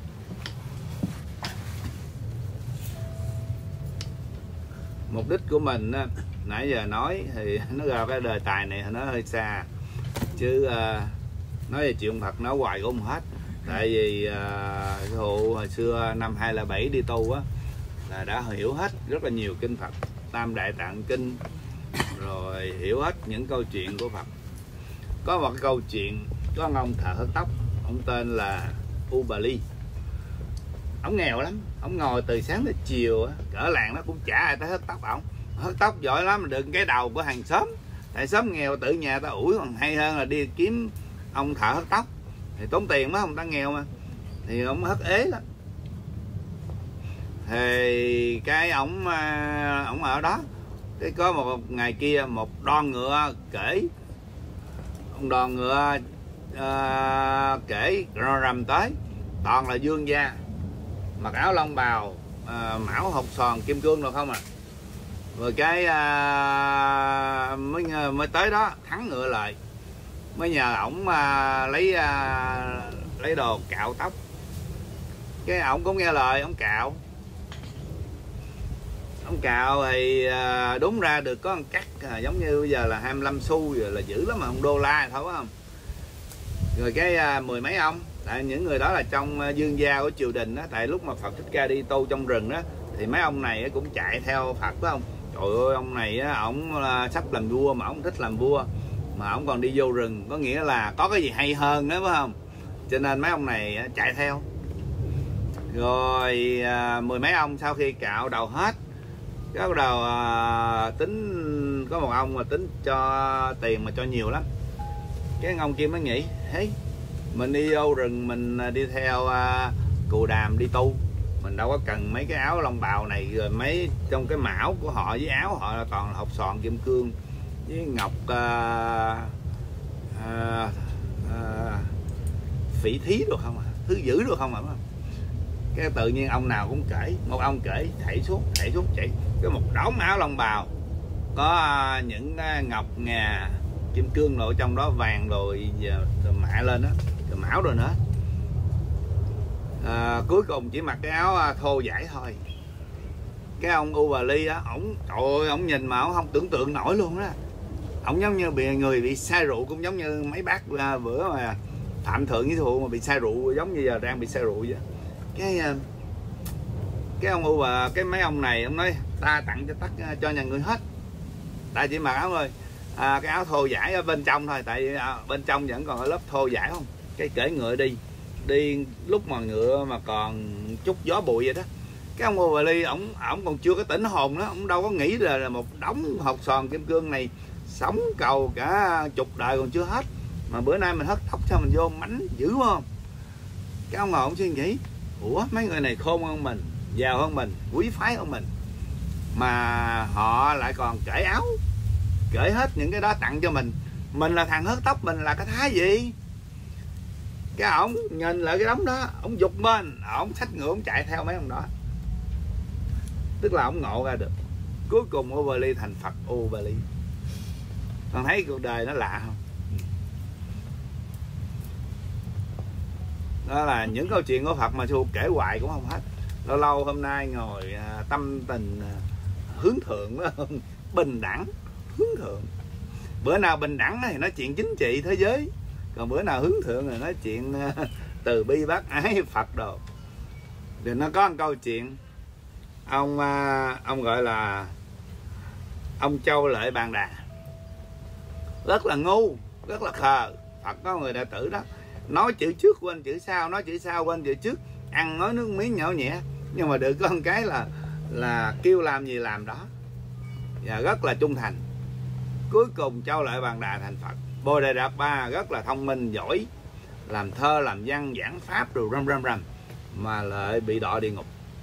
Mục đích của mình nãy giờ nói thì nó ra cái đề tài này nó hơi xa, chứ nói về chuyện Phật nói hoài cũng không hết. Tại vì Thụ hồi xưa năm 2007 đi tu á, là đã hiểu hết rất là nhiều kinh Phật, Tam Đại Tạng Kinh, rồi hiểu hết những câu chuyện của Phật. Có một cái câu chuyện, có ông thợ hớt tóc, ông tên là Ubali. Ông nghèo lắm, ông ngồi từ sáng đến chiều á, ở làng nó cũng chả ai tới hớt tóc ổng. Hớt tóc giỏi lắm, đựng cái đầu của hàng xóm. Tại xóm nghèo tự nhà ta ủi còn hay hơn là đi kiếm ông thợ hớt tóc, thì tốn tiền quá, không ta nghèo mà. Thì ông hớt ế lắm. Thì cái ổng ở đó, cái có một ngày kia một đoan ngựa kể, ông đoan ngựa kể rầm tới, toàn là dương gia, mặc áo long bào, mão hột sòn kim cương rồi không à. Rồi cái mới tới đó thắng ngựa lại, mới nhờ ổng lấy đồ cạo tóc. Cái ổng cũng nghe lời, ổng cạo. Ông cạo thì đúng ra được có một cắt giống như bây giờ là 25 xu, rồi là dữ lắm mà, $1 thôi phải không. Rồi cái mười mấy ông, tại những người đó là trong dương gia của triều đình đó. Tại lúc mà Phật Thích Ca đi tu trong rừng đó, thì mấy ông này cũng chạy theo Phật phải không. Trời ơi, ông này ổng sắp làm vua mà ổng thích làm vua, mà ổng còn đi vô rừng, có nghĩa là có cái gì hay hơn đó phải không. Cho nên mấy ông này chạy theo. Rồi mười mấy ông sau khi cạo đầu hết, cái bắt đầu tính, có một ông mà tính cho tiền mà cho nhiều lắm. Cái ông kia mới nghĩ, hey, mình đi vô rừng, mình đi theo Cù Đàm đi tu, mình đâu có cần mấy cái áo long bào này. Rồi mấy trong cái mão của họ với áo họ là toàn là hột sòn kim cương với ngọc phỉ thí được không à, thứ dữ được không à. Cái tự nhiên ông nào cũng kể, một ông kể thảy xuống chạy, cái một đống áo long bào có những ngọc ngà kim cương rồi trong đó, vàng rồi mạ lên đó, rồi mão rồi nữa. Cuối cùng chỉ mặc cái áo thô vải thôi. Cái ông Ubali á, ổng trời ơi, ổng nhìn mà ổng không tưởng tượng nổi luôn đó. Ổng giống như người bị say rượu, cũng giống như mấy bác bữa mà Phạm Thượng với Thụ mà bị say rượu, giống như giờ đang bị say rượu vậy. Cái ông cái mấy ông này ông nói ta tặng cho tất cho nhà người hết, ta chỉ mặc áo thôi. cái áo thô vải ở bên trong thôi, tại vì bên trong vẫn còn ở lớp thô vải không, cái cởi ngựa đi lúc mà ngựa mà còn chút gió bụi vậy đó. Cái ông Overly ổng còn chưa có tỉnh hồn đó, ổng đâu có nghĩ là một đống hột sòn kim cương này sống cầu cả chục đời còn chưa hết, mà bữa nay mình hất tóc cho mình vô mánh dữ không. Cái ông ngồi ổng suy nghĩ, ủa mấy người này khôn hơn mình, giàu hơn mình, quý phái hơn mình, mà họ lại còn cởi áo, cởi hết những cái đó tặng cho mình là thằng hớt tóc, mình là cái thái gì. Cái ổng nhìn lại cái đống đó, ổng giục bên, ổng xách ngựa ổng chạy theo mấy ông đó. Tức là ổng ngộ ra được, cuối cùng Overly thành Phật Overly. Con thấy cuộc đời nó lạ không? Đó là những câu chuyện của Phật mà sư kể hoài cũng không hết. Lâu lâu hôm nay ngồi tâm tình hướng thượng đó, bình đẳng hướng thượng. Bữa nào bình đẳng thì nói chuyện chính trị thế giới, còn bữa nào hướng thượng thì nói chuyện từ bi bác ái Phật đồ. Thì nó có một câu chuyện ông gọi là ông Châu Lợi Bàn Đà, rất là ngu, rất là khờ. Phật có người đệ tử đó nói chữ trước quên chữ sau, nói chữ sau quên chữ trước, ăn nói nước miếng nhỏ nhẹ, nhưng mà được có một cái là kêu làm gì làm đó, và rất là trung thành. Cuối cùng Châu Lợi Bàn Đà thành Phật. Bồ Đề Đạt Ba rất là thông minh giỏi, làm thơ làm văn giảng pháp rồi răm mà lại bị đọa địa ngục.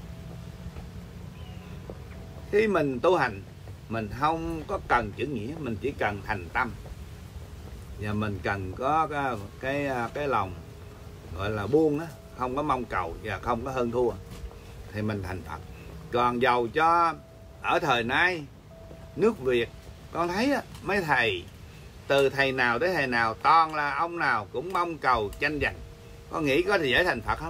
Khi mình tu hành, mình không có cần chữ nghĩa, mình chỉ cần thành tâm, và mình cần có cái lòng gọi là buông á, không có mong cầu và không có hơn thua, thì mình thành Phật. Còn giàu cho ở thời nay nước Việt, con thấy á, mấy thầy từ thầy nào tới thầy nào toàn là ông nào cũng mong cầu tranh giành. Con nghĩ có thì dễ thành Phật không?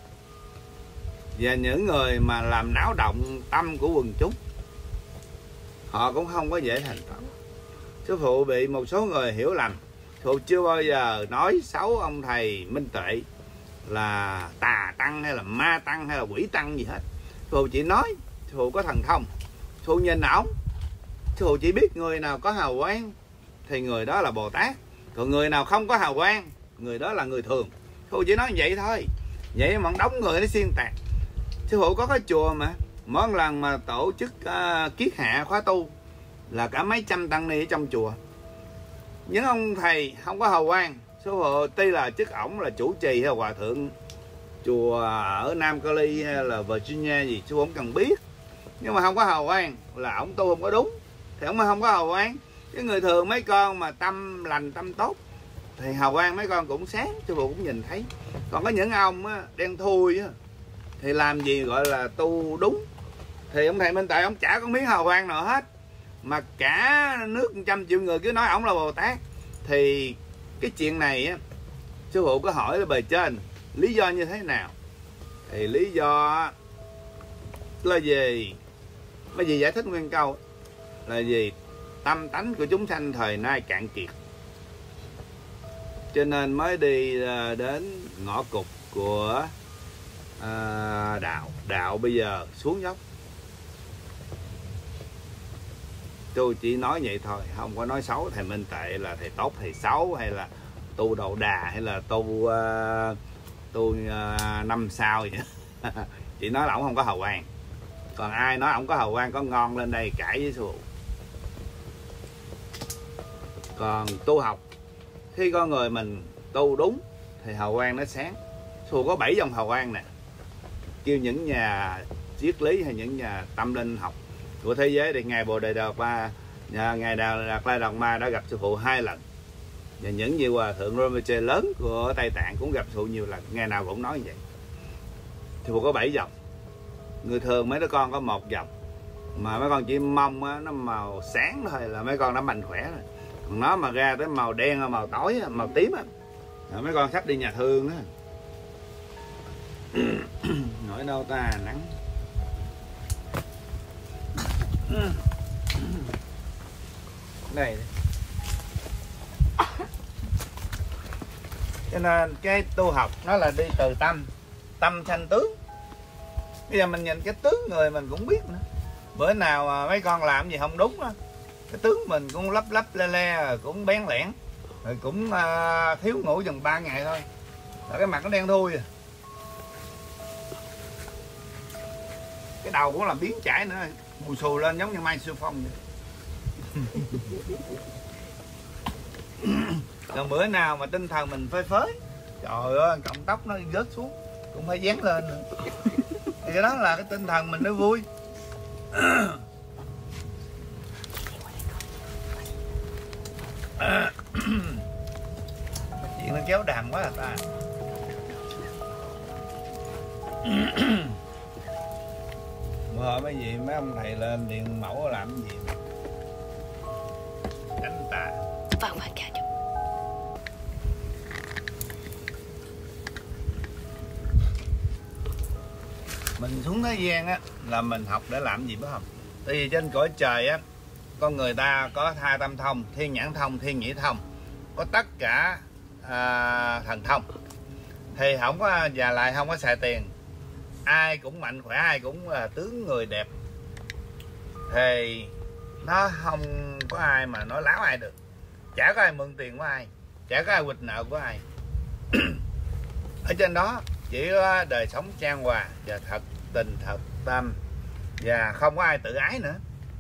Và những người mà làm náo động tâm của quần chúng, họ cũng không có dễ thành Phật. Sư phụ bị một số người hiểu lầm. Sư phụ chưa bao giờ nói xấu ông thầy Minh Tuệ là tà tăng hay là ma tăng hay là quỷ tăng gì hết. Sư phụ chỉ nói sư phụ có thần thông. Sư phụ nhìn ổng, sư phụ chỉ biết người nào có hào quang thì người đó là Bồ Tát, còn người nào không có hào quang, người đó là người thường. Sư phụ chỉ nói vậy thôi. Vậy mà đóng người nó xuyên tạc. Sư phụ có cái chùa mà mỗi lần mà tổ chức kiết hạ khóa tu là cả mấy trăm tăng ni ở trong chùa. Những ông thầy không có hào quang, sư phụ tuy là chức ổng là chủ trì hay là hòa thượng chùa ở Nam Cali hay là Virginia gì, sư phụ không cần biết, nhưng mà không có hào quang là ổng tu không có đúng, thì ổng mà không có hào quang. Cái người thường mấy con mà tâm lành tâm tốt thì hào quang mấy con cũng sáng, sư phụ cũng nhìn thấy. Còn có những ông á, đen thui á, thì làm gì gọi là tu đúng. Thì ông thầy Minh Tuệ ông chả có miếng hào quang nào hết, mà cả nước 100 triệu người cứ nói ổng là Bồ Tát. Thì cái chuyện này á, sư phụ có hỏi là bề trên lý do như thế nào, thì lý do là gì? Bởi vì giải thích nguyên câu là gì? Tâm tánh của chúng sanh thời nay cạn kiệt, cho nên mới đi đến ngõ cụt của đạo bây giờ xuống dốc. Tôi chỉ nói vậy thôi, không có nói xấu thầy Minh Tuệ là thầy tốt thầy xấu, hay là tu đậu đà, hay là tu 5 sao vậy. Chỉ nói là ổng không có hào quang. Còn ai nói ổng có hào quang có ngon lên đây cãi với sư phụ. Còn tu học, khi con người mình tu đúng thì hào quang nó sáng. Sư phụ có 7 dòng hào quang nè, kêu những nhà triết lý hay những nhà tâm linh học của thế giới thì ngài Bồ Đề Đạt Ma, ngài Đạt Lai Đạt Ma đã gặp sư phụ 2 lần, và những vị hòa thượng Rinpoche lớn của Tây Tạng cũng gặp sư phụ nhiều lần, ngày nào cũng nói như vậy. Sư phụ có 7 dòng. Người thường mấy đứa con có 1 dòng, mà mấy con chỉ mong á, nó màu sáng thôi là mấy con đã mạnh khỏe rồi. Còn nó mà ra tới màu đen, màu tối, màu tím á, mấy con sắp đi nhà thương đó. Nổi đâu ta nắng. Đây. Cho nên cái tu học nó là đi từ tâm sanh tướng. Bây giờ mình nhìn cái tướng người mình cũng biết nữa. Bữa nào mà mấy con làm gì không đúng đó, cái tướng mình cũng lấp lấp le le, cũng bén lẻn, rồi cũng thiếu ngủ chừng 3 ngày thôi là cái mặt nó đen thui à. Cái đầu cũng làm biến chải nữa, mùi xù lên giống như Mai Siêu Phong vậy. Còn bữa nào mà tinh thần mình phơi phới, trời ơi cọng tóc nó rớt xuống cũng phải dán lên nữa. Thì cái đó là cái tinh thần mình nó vui. Chuyện nó kéo đàm quá à ta. Bữa mấy gì mấy ông thầy lên điện mẫu làm cái gì đánh ta. Mình xuống thế gian á là mình học để làm gì biết không? Tại vì trên cõi trời á, con người ta có tha tâm thông, thiên nhãn thông, thiên nhĩ thông, có tất cả thần thông. Thì không có, và lại không có xài tiền, ai cũng mạnh khỏe, ai cũng tướng người đẹp, thì nó không có ai mà nói láo ai được. Chả có ai mượn tiền của ai, chả có ai quỵt nợ của ai. Ở trên đó chỉ có đời sống chan hòa và thật tình thật tâm, và không có ai tự ái nữa.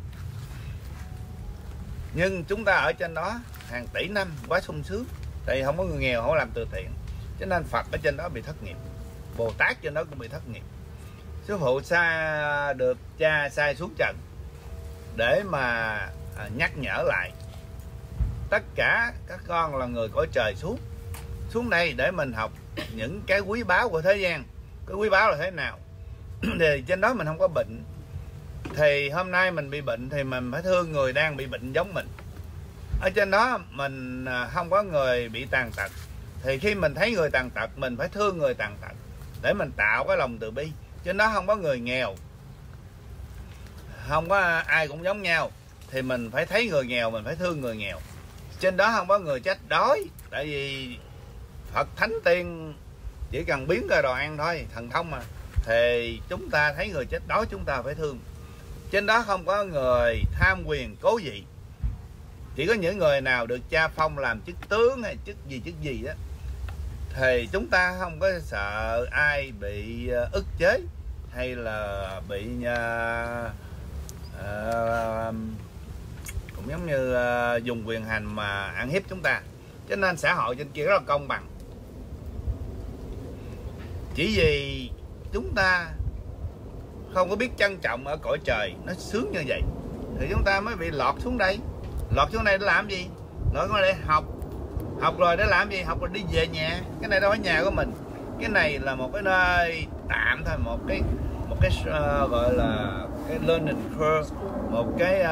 Nhưng chúng ta ở trên đó hàng tỷ năm quá sung sướng, tại vì không có người nghèo, không có làm từ thiện, cho nên Phật ở trên đó bị thất nghiệp, Bồ Tát trên đó cũng bị thất nghiệp. Sư phụ được cha sai xuống trần để mà nhắc nhở lại tất cả các con là người cõi trời xuống đây để mình học những cái quý báu của thế gian. Cái quý báu là thế nào? Thì trên đó mình không có bệnh, thì hôm nay mình bị bệnh thì mình phải thương người đang bị bệnh giống mình. Ở trên đó mình không có người bị tàn tật, thì khi mình thấy người tàn tật mình phải thương người tàn tật để mình tạo cái lòng từ bi. Trên đó không có người nghèo, không có ai cũng giống nhau, thì mình phải thấy người nghèo mình phải thương người nghèo. Trên đó không có người chết đói, tại vì Phật Thánh Tiên chỉ cần biến ra đồ ăn thôi, thần thông mà, thì chúng ta thấy người chết đói chúng ta phải thương. Trên đó không có người tham quyền cố vị, chỉ có những người nào được cha phong làm chức tướng hay chức gì đó, thì chúng ta không có sợ ai bị ức chế hay là bị cũng giống như dùng quyền hành mà ăn hiếp chúng ta. Cho nên xã hội trên kia rất là công bằng. Chỉ vì chúng ta không có biết trân trọng ở cõi trời nó sướng như vậy, thì chúng ta mới bị lọt xuống đây. Lọt xuống đây để làm gì? Lọt xuống đây để học. Học rồi để làm gì? Học rồi đi về nhà. Cái này đâu phải nhà của mình. Cái này là một cái nơi tạm thôi, một cái gọi là cái learning curve, một cái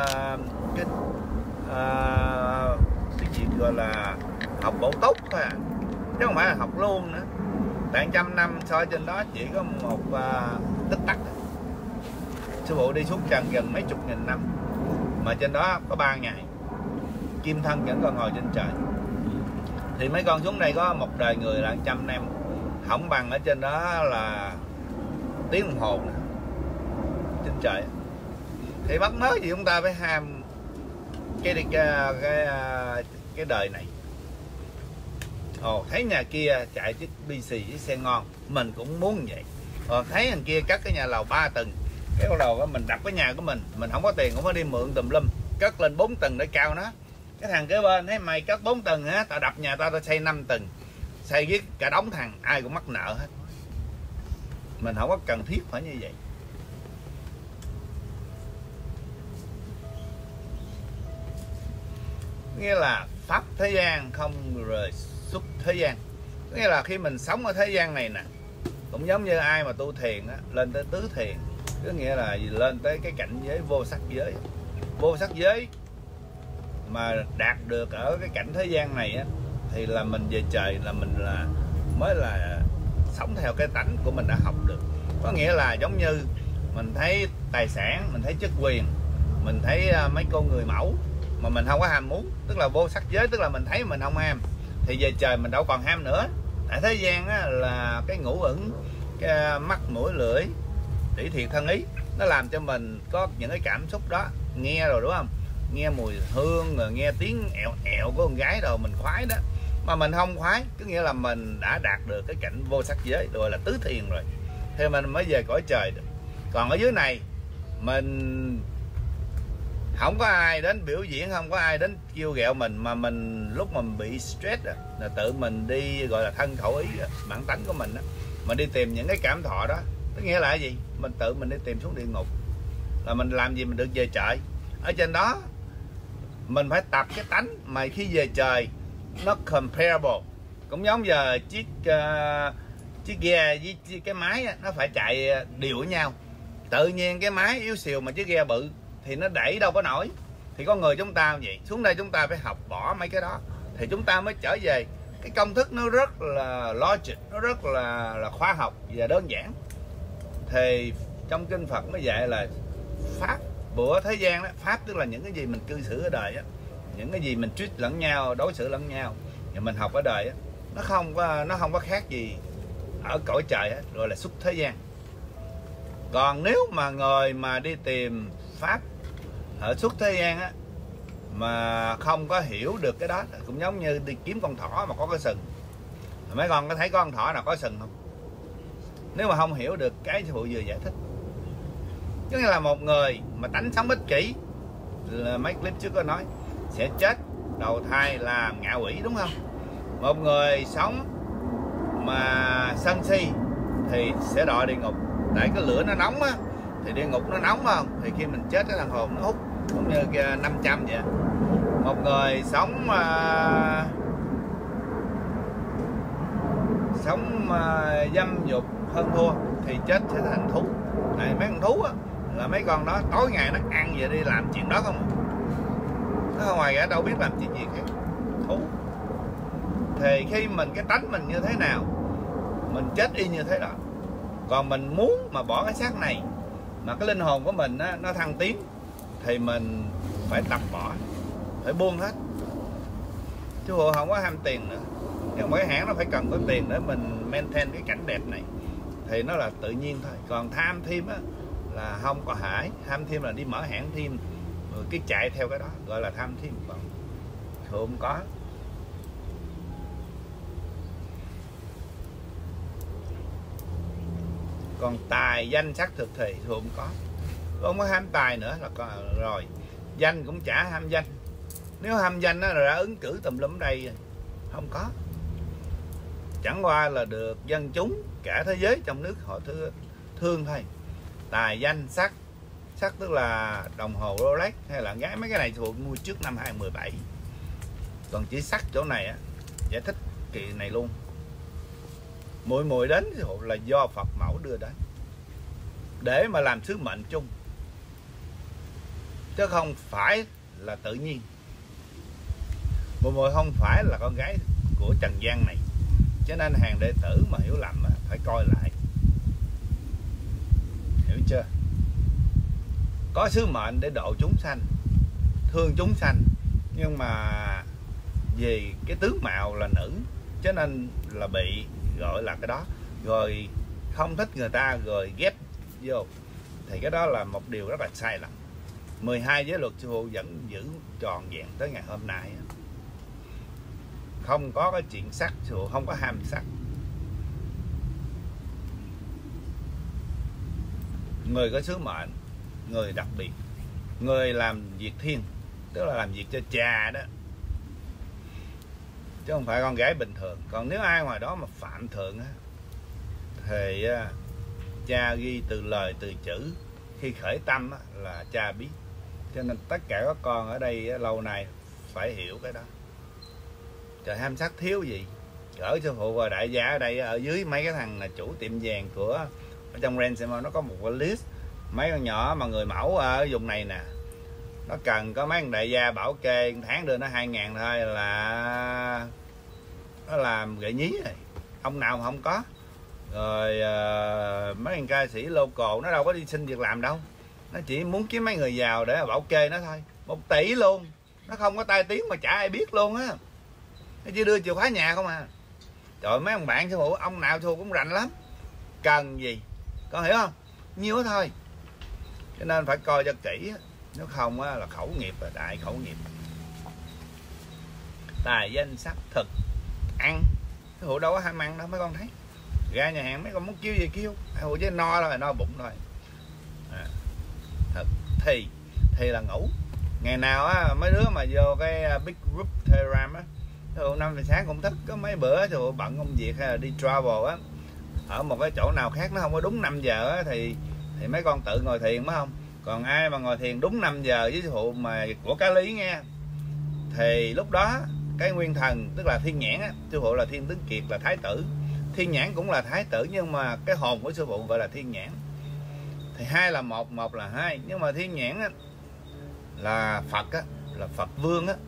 gì gọi là học bổ túc thôi à, chứ không phải là học luôn nữa. Tại 100 năm so trên đó chỉ có một tích tắc. Sư phụ đi xuống trần gần mấy chục nghìn năm, mà trên đó có 3 ngày kim thân vẫn còn ngồi trên trời. Thì mấy con xuống đây có một đời người là 100 năm, không bằng ở trên đó là tiếng đồng hồ nữa, trên trời. Thì bắt mới gì chúng ta phải ham cái đời này. Thấy nhà kia chạy chiếc BC với xe ngon, mình cũng muốn vậy. Thấy thằng kia cất cái nhà lầu 3 tầng, cái bắt đầu mình đập cái nhà của mình không có tiền cũng phải đi mượn tùm lum, cất lên 4 tầng để cao nó. Cái thằng kế bên thấy mày cất 4 tầng á, tao đập nhà tao xây 5 tầng, xây với cả đống thằng, ai cũng mắc nợ hết. Mình không có cần thiết phải như vậy. Nghĩa là pháp thế gian không rời xuất thế gian. Nghĩa là khi mình sống ở thế gian này nè, cũng giống như ai mà tu thiền á, lên tới tứ thiền, có nghĩa là lên tới cái cảnh giới vô sắc giới. Vô sắc giới mà đạt được ở cái cảnh thế gian này á, thì là mình về trời, là mình mới là sống theo cái tánh của mình đã học được. Có nghĩa là giống như mình thấy tài sản, mình thấy chức quyền, mình thấy mấy cô người mẫu mà mình không có ham muốn, tức là vô sắc giới, tức là mình thấy mình không ham, thì về trời mình đâu còn ham nữa. Tại thế gian á, là cái ngũ uẩn, cái mắt mũi lưỡi tỷ thiệt thân ý, nó làm cho mình có những cái cảm xúc đó, nghe rồi đúng không? nghe mùi hương rồi nghe tiếng ẹo ẹo của con gái rồi mình khoái đó. Mà mình không khoái có nghĩa là mình đã đạt được cái cảnh vô sắc giới rồi, là tứ thiền rồi, thì mình mới về cõi trời được. Còn ở dưới này mình không có ai đến biểu diễn, không có ai đến kêu ghẹo mình, mà mình lúc mà mình bị stress đó, là tự mình đi, gọi là thân khẩu ý đó, bản tánh của mình đó, mình đi tìm những cái cảm thọ đó. Tức nghĩa là cái gì? Mình tự mình đi tìm xuống địa ngục, là mình làm gì mình được về trời. Ở trên đó mình phải tập cái tánh mà khi về trời nó comparable, cũng giống giờ chiếc ghe với cái máy á, nó phải chạy đều với nhau. Tự nhiên cái máy yếu xìu mà chiếc ghe bự thì nó đẩy đâu có nổi. Thì con người chúng ta vậy, xuống đây chúng ta phải học bỏ mấy cái đó thì chúng ta mới trở về cái công thức nó rất là logic, nó rất là khoa học và đơn giản. Thì trong kinh Phật mới dạy là pháp của thế gian đó, pháp tức là những cái gì mình cư xử ở đời á, những cái gì mình treat lẫn nhau, đối xử lẫn nhau và mình học ở đời á, nó không có khác gì ở cõi trời á, gọi là xuất thế gian. Còn nếu mà người mà đi tìm pháp ở xuất thế gian á mà không có hiểu được cái đó, cũng giống như đi kiếm con thỏ mà có cái sừng. Mấy con có thấy con thỏ nào có sừng không? Nếu mà không hiểu được cái sư phụ vừa giải thích, tức là một người mà tánh sống ích kỷ, là mấy clip trước có nói sẽ chết đầu thai làm ngạ quỷ, đúng không? Một người sống mà sân si thì sẽ đọa địa ngục, tại cái lửa nó nóng á, thì địa ngục nó nóng không, thì khi mình chết cái thằng hồn nó hút, cũng như 500 vậy. Một người sống dâm dục hơn thua thì chết sẽ thành thú. Này mấy con thú á, là mấy con đó tối ngày nó ăn vậy, đi làm chuyện đó không, nó không ngoài ra đâu biết làm chuyện gì khác. Thú. Thì khi mình cái tánh mình như thế nào, mình chết y như thế đó. Còn mình muốn mà bỏ cái xác này mà cái linh hồn của mình á, nó thăng tiến thì mình phải tập bỏ, phải buông hết. Chứ hộ không có ham tiền nữa. Nhưng mà cái hãng nó phải cần có tiền để mình maintain cái cảnh đẹp này thì nó là tự nhiên thôi. Còn tham thêm á là không có hải. Tham thêm là đi mở hãng thêm rồi cái chạy theo cái đó, gọi là tham thêm. Còn không có. Còn tài danh sắc thực thì không có. Không có ham tài nữa là có rồi. Danh cũng chả ham danh. Nếu ham danh đó là đã ứng cử tùm lum đây, không có. Chẳng qua là được dân chúng cả thế giới trong nước họ thương thôi. Tài danh sắc. Sắc tức là đồng hồ Rolex hay là gái, mấy cái này thuộc mua trước năm 2017. Còn chỉ sắc chỗ này á, giải thích kỳ này luôn. Mùi đến là do Phật mẫu đưa đến để mà làm sứ mệnh chung, chứ không phải là tự nhiên. Mùi không phải là con gái của trần gian này, cho nên hàng đệ tử mà hiểu lầm phải coi lại, hiểu chưa? Có sứ mệnh để độ chúng sanh, thương chúng sanh, nhưng mà vì cái tướng mạo là nữ cho nên là bị gọi là cái đó, rồi không thích người ta rồi ghép vô, thì cái đó là một điều rất là sai lầm. 12 giới luật sư phụ vẫn giữ tròn vẹn tới ngày hôm nay. Không có cái chuyện sắc, sư phụ không có ham sắc. Người có sứ mệnh, người đặc biệt, người làm việc thiên, tức là làm việc cho cha đó, chứ không phải con gái bình thường. Còn nếu ai ngoài đó mà phạm thượng á, thì cha ghi từ lời từ chữ, khi khởi tâm á, là cha biết. Cho nên tất cả các con ở đây á, lâu nay phải hiểu cái đó. Trời, ham sắc thiếu gì. Cỡ sư phụ và đại gia ở đây, ở dưới mấy cái thằng là chủ tiệm vàng của ở trong Ransomware, nó có một cái list mấy con nhỏ mà người mẫu ở vùng này nè, nó cần có mấy thằng đại gia bảo kê tháng đưa nó 2.000 thôi là nó làm gợi nhí rồi, ông nào mà không có. Rồi mấy thằng ca sĩ local nó đâu có đi xin việc làm đâu, nó chỉ muốn kiếm mấy người giàu để bảo kê nó thôi. 1 tỷ luôn, nó không có tai tiếng mà chả ai biết luôn á, nó chỉ đưa chìa khóa nhà không à. Trời, mấy ông bạn sư phụ ông nào sư phụ cũng rành lắm, cần gì con hiểu không, nhiêu đó thôi. Cho nên phải coi cho kỹ. nếu không á, là khẩu nghiệp, là đại khẩu nghiệp. Tài danh sắc thực ăn, cái hộ đâu có ham ăn đâu mấy con thấy. Ra nhà hàng mấy con muốn kêu gì kêu, hộ chứ no thôi, no bụng thôi. Thực thì là ngủ. Ngày nào á mấy đứa mà vô cái big group Telegram á, thường 5 giờ sáng cũng thức. Có mấy bữa thì bận công việc hay là đi travel á, ở một cái chỗ nào khác nó không có đúng 5 giờ á, thì mấy con tự ngồi thiền phải không. Còn ai mà ngồi thiền đúng 5 giờ với sư phụ mà của cá lý nghe, thì lúc đó cái nguyên thần tức là thiên nhãn á, sư phụ là thiên tướng kiệt là thái tử, thiên nhãn cũng là thái tử, nhưng mà cái hồn của sư phụ gọi là thiên nhãn. Thì hai là một là hai, nhưng mà thiên nhãn á, là Phật á, là Phật vương á,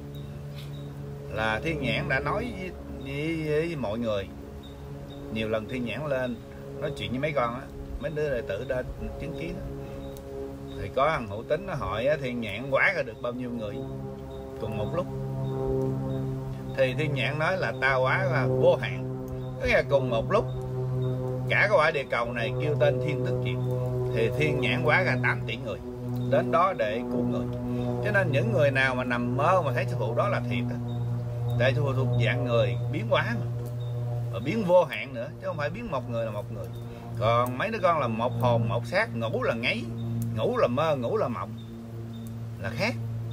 là thiên nhãn đã nói với mọi người nhiều lần. Thiên nhãn lên nói chuyện với mấy con á, mấy đứa đệ tử đã chứng kiến đó. Thì có thằng Hữu Tính nó hỏi á, thiên nhãn quá ra được bao nhiêu người cùng một lúc. Thì thiên nhãn nói là ta quá ra vô hạn, tức là cùng một lúc cả cái quả địa cầu này kêu tên thiên tức kiệt, thì thiên nhãn quá ra 8 tỷ người đến đó để cứu người. Cho nên những người nào mà nằm mơ mà thấy sư phụ đó là thiệt đó. Tại sư phụ thuộc dạng người biến hóa mà biến vô hạn nữa, chứ không phải biến một người là một người. Còn mấy đứa con là một hồn một xác, ngủ là ngáy, ngủ là mơ, ngủ là mộng, là khác.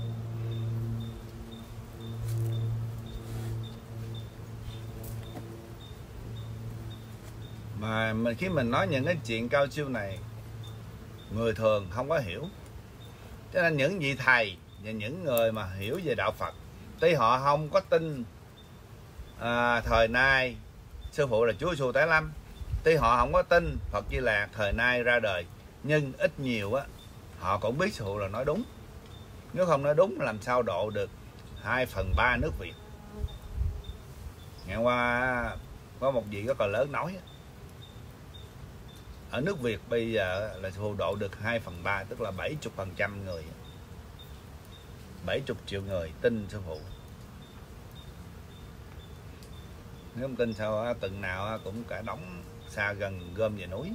Mà khi mình nói những cái chuyện cao siêu này, người thường không có hiểu. Cho nên những vị thầy và những người mà hiểu về đạo Phật, tuy họ không có tin thời nay sư phụ là Chúa Giêsu Tái Lâm, tuy họ không có tin Phật Di Lạc thời nay ra đời, nhưng ít nhiều á họ cũng biết sư phụ là nói đúng. Nếu không nói đúng làm sao độ được 2/3 nước Việt. Ngày qua có một vị rất là lớn nói ở nước Việt bây giờ là sư phụ độ được 2/3, tức là 70% người, 70 triệu người tin sư phụ. Nếu không tin sao từng nào cũng cả đống xa gần gom về núi.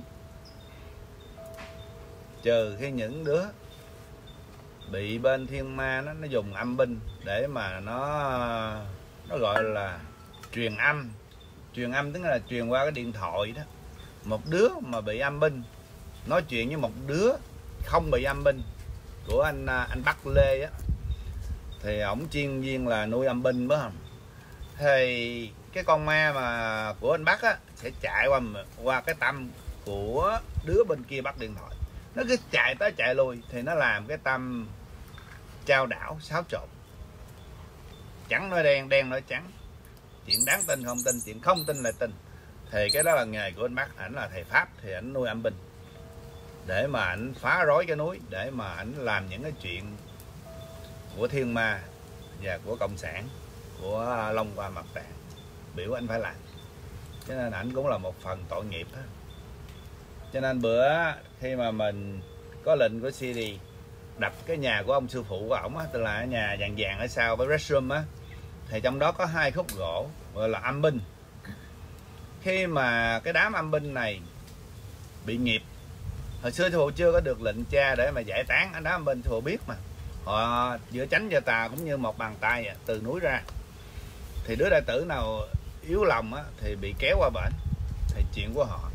Trừ khi những đứa bị bên thiên ma nó dùng âm binh để mà nó gọi là truyền âm. Truyền âm tức là truyền qua cái điện thoại đó. Một đứa mà bị âm binh nói chuyện với một đứa không bị âm binh của anh Bắc Lê á, thì ổng chuyên viên là nuôi âm binh phải không. Thì cái con ma mà của anh Bắc á sẽ chạy qua cái tâm của đứa bên kia bắt điện thoại, nó cứ chạy tới chạy lui, thì nó làm cái tâm trao đảo xáo trộn, trắng nói đen, đen nói trắng, chuyện đáng tin không tin, chuyện không tin là tin. Thì cái đó là nghề của anh Bắc. Ảnh là thầy Pháp thì ảnh nuôi âm binh để mà ảnh phá rối cái núi, để mà ảnh làm những cái chuyện của thiên ma và của cộng sản, của Long Hoa Mặt Tạng biểu anh phải làm. Cho nên ảnh cũng là một phần tội nghiệp đó. Cho nên bữa khi mà mình có lệnh của CD đập cái nhà của ông sư phụ của ổng á, tức là nhà vàng vàng ở sau với restroom á, thì trong đó có 2 khúc gỗ gọi là âm binh. Khi mà cái đám âm binh này bị nghiệp, hồi xưa sư phụ chưa có được lệnh cha để mà giải tán đám âm binh, sư phụ biết mà họ giữa chánh và tà cũng như một bàn tay từ núi ra. Thì đứa đệ tử nào yếu lòng á, thì bị kéo qua bển, thì chuyện của họ.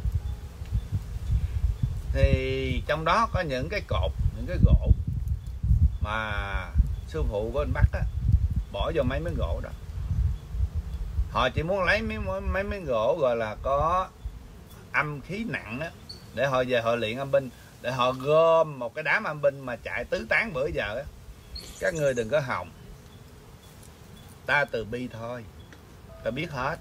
Thì trong đó có những cái cột, những cái gỗ mà sư phụ của anh Bắc á, bỏ vô mấy miếng gỗ đó. Họ chỉ muốn lấy mấy miếng gỗ gọi là có âm khí nặng á, để họ về họ luyện âm binh, để họ gom một cái đám âm binh mà chạy tứ tán bữa giờ á. Các người đừng có hòng, ta từ bi thôi, ta biết hết.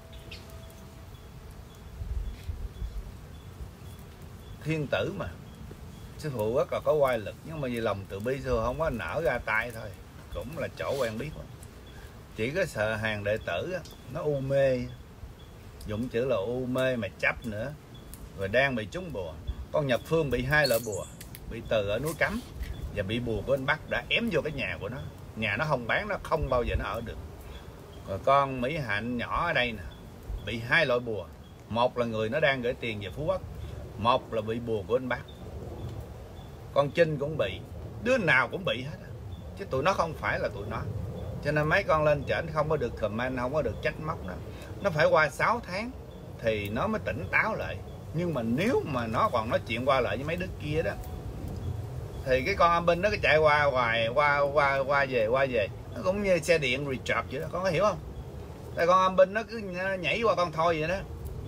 Thiên tử mà, sư phụ rất là có oai lực, nhưng mà vì lòng từ bi sư phụ không có nở ra tay thôi, cũng là chỗ quen biết mà. Chỉ có sợ hàng đệ tử á, nó u mê, dụng chữ là u mê mà chấp nữa, rồi đang bị trúng bùa. Con Nhật Phương bị 2 loại bùa, bị Từ ở núi Cấm và bị bùa của anh Bắc đã ém vô cái nhà của nó. Nhà nó không bán, nó không bao giờ nó ở được. Rồi con Mỹ Hạnh nhỏ ở đây nè, bị 2 loại bùa. Một là người nó đang gửi tiền về Phú Quốc, một là bị bùa của anh Bắc. Con Trinh cũng bị đứa nào cũng bị hết, chứ tụi nó không phải là tụi nó. Cho nên mấy con lên trển không có được comment, không có được trách móc nó phải qua 6 tháng thì nó mới tỉnh táo lại. Nhưng mà nếu mà nó còn nói chuyện qua lại với mấy đứa kia đó thì cái con âm binh nó cứ chạy qua hoài, qua về, nó cũng như xe điện recharge vậy đó, con có hiểu không? Tại con âm binh nó cứ nhảy qua con thôi vậy đó.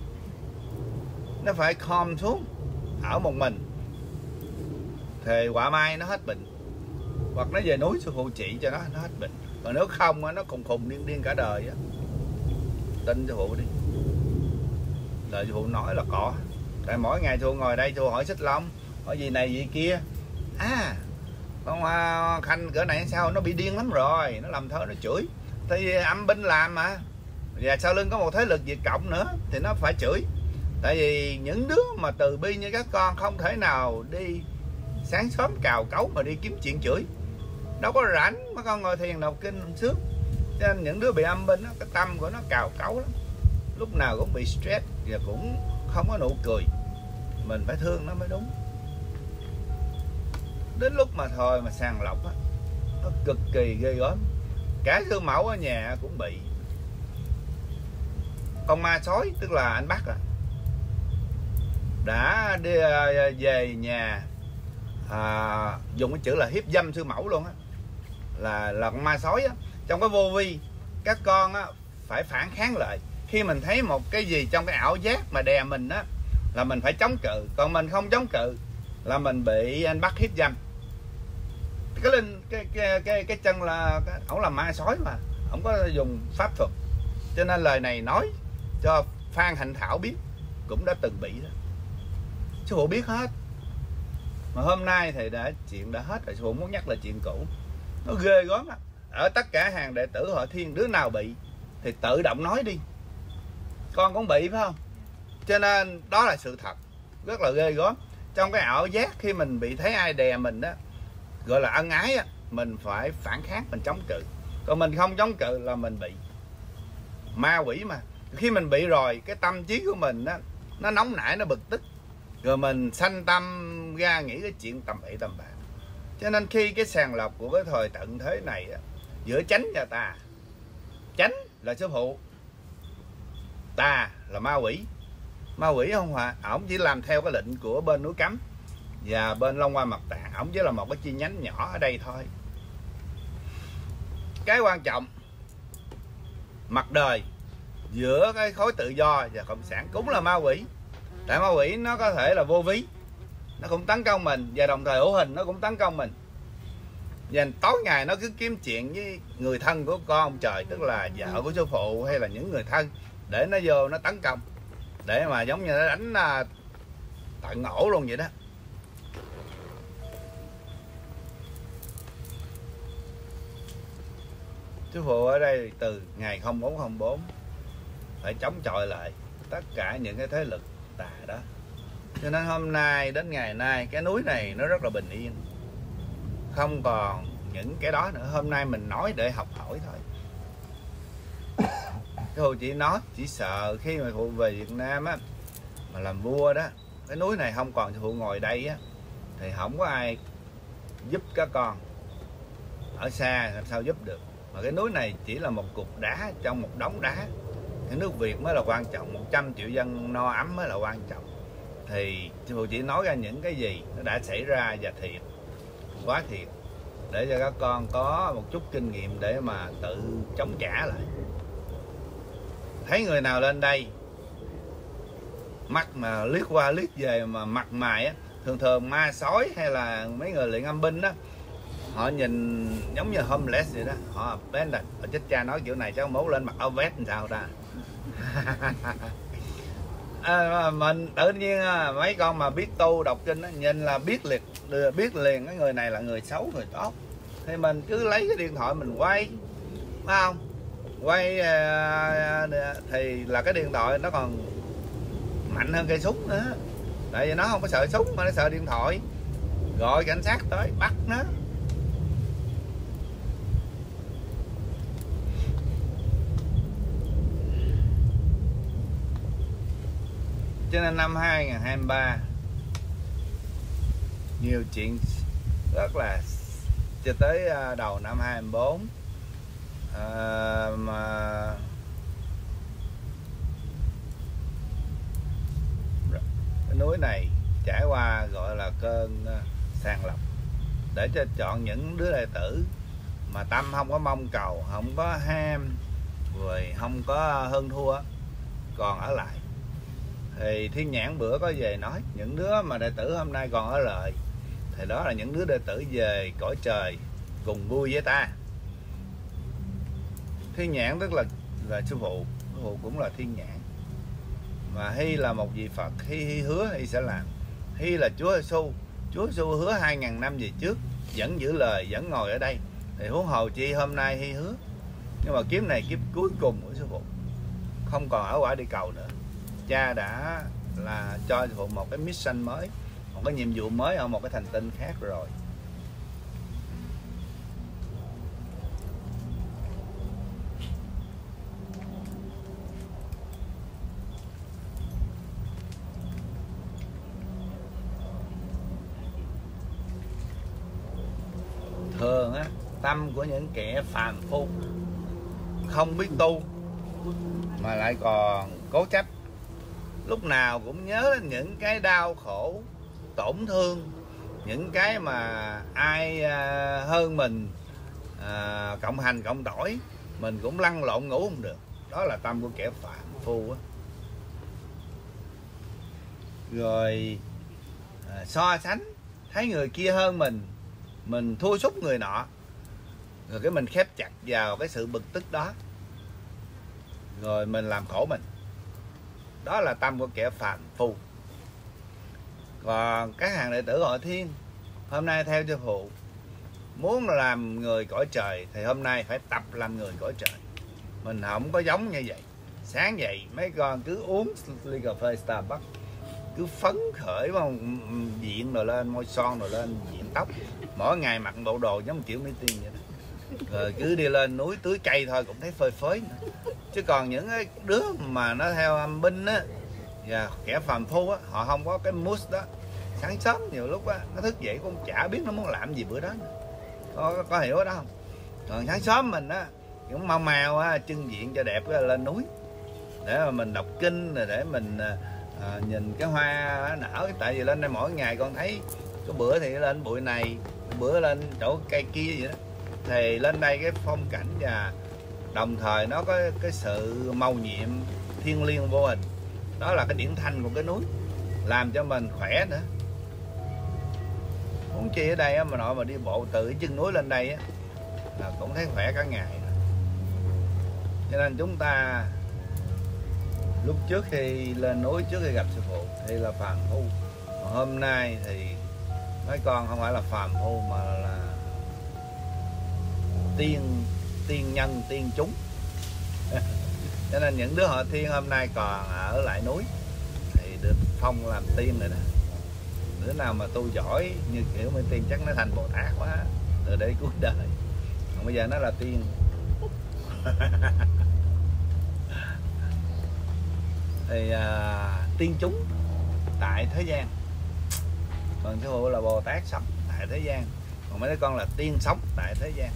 Nó phải calm xuống, ở một mình thì quả mai nó hết bệnh, hoặc nó về núi sư phụ trị cho nó hết bệnh. Còn nếu không nó khùng điên cả đời á. Tin sư phụ đi, lời sư phụ nói là có. Tại mỗi ngày sư phụ ngồi đây sư phụ hỏi Xích Long, hỏi gì này gì kia. Con Khanh cỡ này sao nó bị điên lắm rồi, nó làm thơ nó chửi. Tại vì âm binh làm mà, và sau lưng có một thế lực Việt Cộng nữa thì nó phải chửi. Tại vì những đứa mà từ bi như các con không thể nào đi sáng sớm cào cấu mà đi kiếm chuyện chửi, đâu có rảnh. Mấy con ngồi thiền đọc kinh sướng. Cho nên những đứa bị âm binh đó, cái tâm của nó cào cấu lắm, lúc nào cũng bị stress và cũng không có nụ cười. Mình phải thương nó mới đúng. Đến lúc mà thôi mà sàng lọc á, nó cực kỳ ghê gớm. Cả sư mẫu ở nhà cũng bị con ma sói, tức là anh Bắc đã đi về nhà dùng cái chữ là hiếp dâm sư mẫu luôn á, là con ma sói á. Trong cái vô vi các con á phải phản kháng lại. Khi mình thấy một cái gì trong cái ảo giác mà đè mình á là mình phải chống cự, còn mình không chống cự là mình bị anh Bắc hiếp dâm. Cái chân là ổng là ma sói mà ổng có dùng pháp thuật, cho nên lời này nói cho Phan Hạnh Thảo biết, cũng đã từng bị đó. Sư phụ biết hết. Mà hôm nay thì chuyện đã hết rồi, sư phụ muốn nhắc là chuyện cũ. Nó ghê gớm á. Ở tất cả hàng đệ tử Hội Thiên, đứa nào bị thì tự động nói đi, con cũng bị phải không? Cho nên đó là sự thật, rất là ghê gớm. Trong cái ảo giác khi mình bị thấy ai đè mình đó, gọi là ân ái á, mình phải phản kháng, mình chống cự. Còn mình không chống cự là mình bị ma quỷ mà. Khi mình bị rồi, cái tâm trí của mình đó, nó nóng nảy, nó bực tức, rồi mình sanh tâm ra nghĩ cái chuyện tầm bậy tầm bạ. Cho nên khi cái sàng lọc của cái thời tận thế này á, giữa chánh và tà, chánh là sư phụ, tà là ma quỷ. Ma quỷ không hả? Ổng chỉ làm theo cái lệnh của bên núi Cấm và bên Long Hoa Mật Tạng, ổng chỉ là một cái chi nhánh nhỏ ở đây thôi. Cái quan trọng mặt đời giữa cái khối tự do và cộng sản cũng là ma quỷ. Tại ma quỷ nó có thể là vô ví, nó cũng tấn công mình, và đồng thời hữu hình nó cũng tấn công mình. Và tối ngày nó cứ kiếm chuyện với người thân của con ông trời, tức là vợ của sư phụ hay là những người thân, để nó vô nó tấn công, để mà giống như nó đánh tận ổ luôn vậy đó. Sư phụ ở đây từ ngày 0404 phải chống chọi lại tất cả những cái thế lực tà đó. Cho nên hôm nay đến ngày nay cái núi này nó rất là bình yên, không còn những cái đó nữa. Hôm nay mình nói để học hỏi thôi. Sư phụ chỉ nói, chỉ sợ khi mà phụ về Việt Nam á mà làm vua đó, cái núi này không còn sư phụ ngồi đây á thì không có ai giúp các con, ở xa làm sao giúp được. Mà cái núi này chỉ là một cục đá trong một đống đá. Cái nước Việt mới là quan trọng, 100 triệu dân no ấm mới là quan trọng. Thì sư phụ chỉ nói ra những cái gì nó đã xảy ra và thiệt, quá thiệt, để cho các con có một chút kinh nghiệm để mà tự chống trả lại. Thấy người nào lên đây mắt mà liếc qua liếc về mà mặt mày á, thường ma sói hay là mấy người luyện âm binh đó, họ nhìn giống như homeless vậy đó, họ bên này họ chết cha nói kiểu này cháu mốt lên mặc áo vest làm sao ta. Mình tự nhiên mấy con mà biết tu đọc kinh đó, nhìn là biết liền cái người này là người xấu người tốt, thì mình cứ lấy cái điện thoại mình quay, phải không? Quay thì là cái điện thoại nó còn mạnh hơn cây súng nữa, tại vì nó không có sợ súng mà nó sợ điện thoại. Gọi cảnh sát tới bắt nó. Cho nên năm 2023 nhiều chuyện rất là cho tới đầu năm 2024 mà cái núi này trải qua gọi là cơn sàng lọc để cho chọn những đứa đệ tử mà tâm không có mong cầu, không có ham, rồi không có hơn thua, còn ở lại. Thì Thiên Nhãn bữa có về nói những đứa mà đệ tử hôm nay còn ở lại thì đó là những đứa đệ tử về cõi trời cùng vui với ta. Thiên Nhãn tức là sư phụ cũng là Thiên Nhãn, mà Hy là một vị Phật. Hy hứa Hy sẽ làm. Hy là Chúa Giêsu. Chúa Giêsu hứa 2000 năm về trước, vẫn giữ lời, vẫn ngồi ở đây, thì huống hồ chi hôm nay Hy hứa. Nhưng mà kiếp này kiếp cuối cùng của sư phụ, không còn ở quả địa cầu nữa. Cha đã là cho sư phụ một cái mission mới, một cái nhiệm vụ mới ở một cái thành tinh khác rồi. Thường á, tâm của những kẻ phàm phu không biết tu mà lại còn cố chấp, lúc nào cũng nhớ đến những cái đau khổ, tổn thương, những cái mà ai hơn mình cộng hành cộng tỏi mình cũng lăn lộn ngủ không được. Đó là tâm của kẻ phàm phu á. Rồi so sánh, thấy người kia hơn mình thua sút người nọ, rồi cái mình khép chặt vào cái sự bực tức đó, rồi mình làm khổ mình. Đó là tâm của kẻ phàm phu. Còn các hàng đệ tử Hội Thiên hôm nay theo sư phụ, muốn làm người cõi trời thì hôm nay phải tập làm người cõi trời. Mình không có giống như vậy. Sáng dậy mấy con cứ uống ly cà phê Starbucks, cứ phấn khởi mà diện rồi lên, môi son rồi lên, diện tóc, mỗi ngày mặc bộ đồ giống kiểu Mỹ Tiên vậy đó. Rồi cứ đi lên núi tưới cây thôi cũng thấy phơi phới nữa. Chứ còn những cái đứa mà nó theo âm binh á và kẻ phàm phu á, họ không có cái mood đó. Sáng sớm nhiều lúc á nó thức dậy cũng chả biết nó muốn làm gì bữa đó. Có hiểu đó không? Còn sáng sớm mình á cũng mau màu á, trưng diện cho đẹp lên núi để mà mình đọc kinh, rồi để mình nhìn cái hoa nở. Tại vì lên đây mỗi ngày con thấy có bữa thì lên bụi này, bữa lên chỗ cây kia vậy đó. Thì lên đây cái phong cảnh và đồng thời nó có cái sự màu nhiệm thiêng liêng vô hình. Đó là cái điển thanh của cái núi, làm cho mình khỏe nữa. Huống chi ở đây á, mà nội mà đi bộ từ cái chân núi lên đây á là cũng thấy khỏe cả ngày. Cho nên chúng ta lúc trước khi lên núi, trước khi gặp sư phụ thì là phàm phu. Còn hôm nay thì mấy con không phải là phàm phu mà là tiên nhân, tiên chúng. Cho nên những đứa Họ Thiên hôm nay còn ở lại núi thì được phong làm tiên rồi đó. Đứa nào mà tu giỏi như kiểu Mỹ Tiên chắc nó thành Bồ Tát quá từ đây cuối đời. Còn bây giờ nó là tiên. Thì tiên chúng tại thế gian, còn sư phụ là Bồ Tát sống tại thế gian, còn mấy đứa con là tiên sống tại thế gian.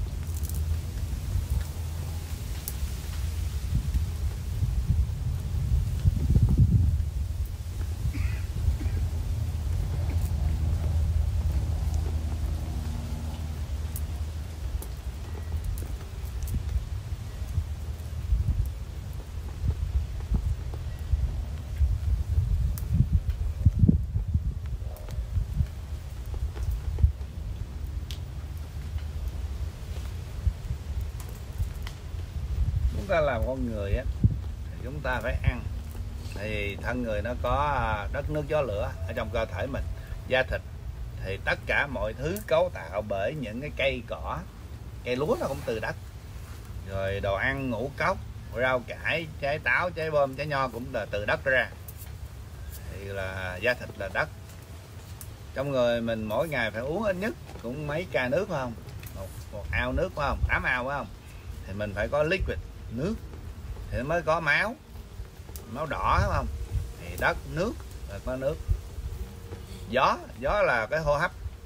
Chúng ta làm con người á thì chúng ta phải ăn, thì thân người nó có đất nước gió lửa ở trong cơ thể mình, da thịt thì tất cả mọi thứ cấu tạo bởi những cái cây cỏ, cây lúa nó cũng từ đất, rồi đồ ăn ngũ cốc, rau cải, trái táo, trái bom, trái nho cũng là từ đất ra. Thì là da thịt là đất. Trong người mình mỗi ngày phải uống ít nhất cũng mấy ca nước phải không, một ao nước phải không, 8 ao phải không, thì mình phải có liquid nước thì mới có máu đỏ phải không, thì đất nước là có nước. Gió là cái hô hấp,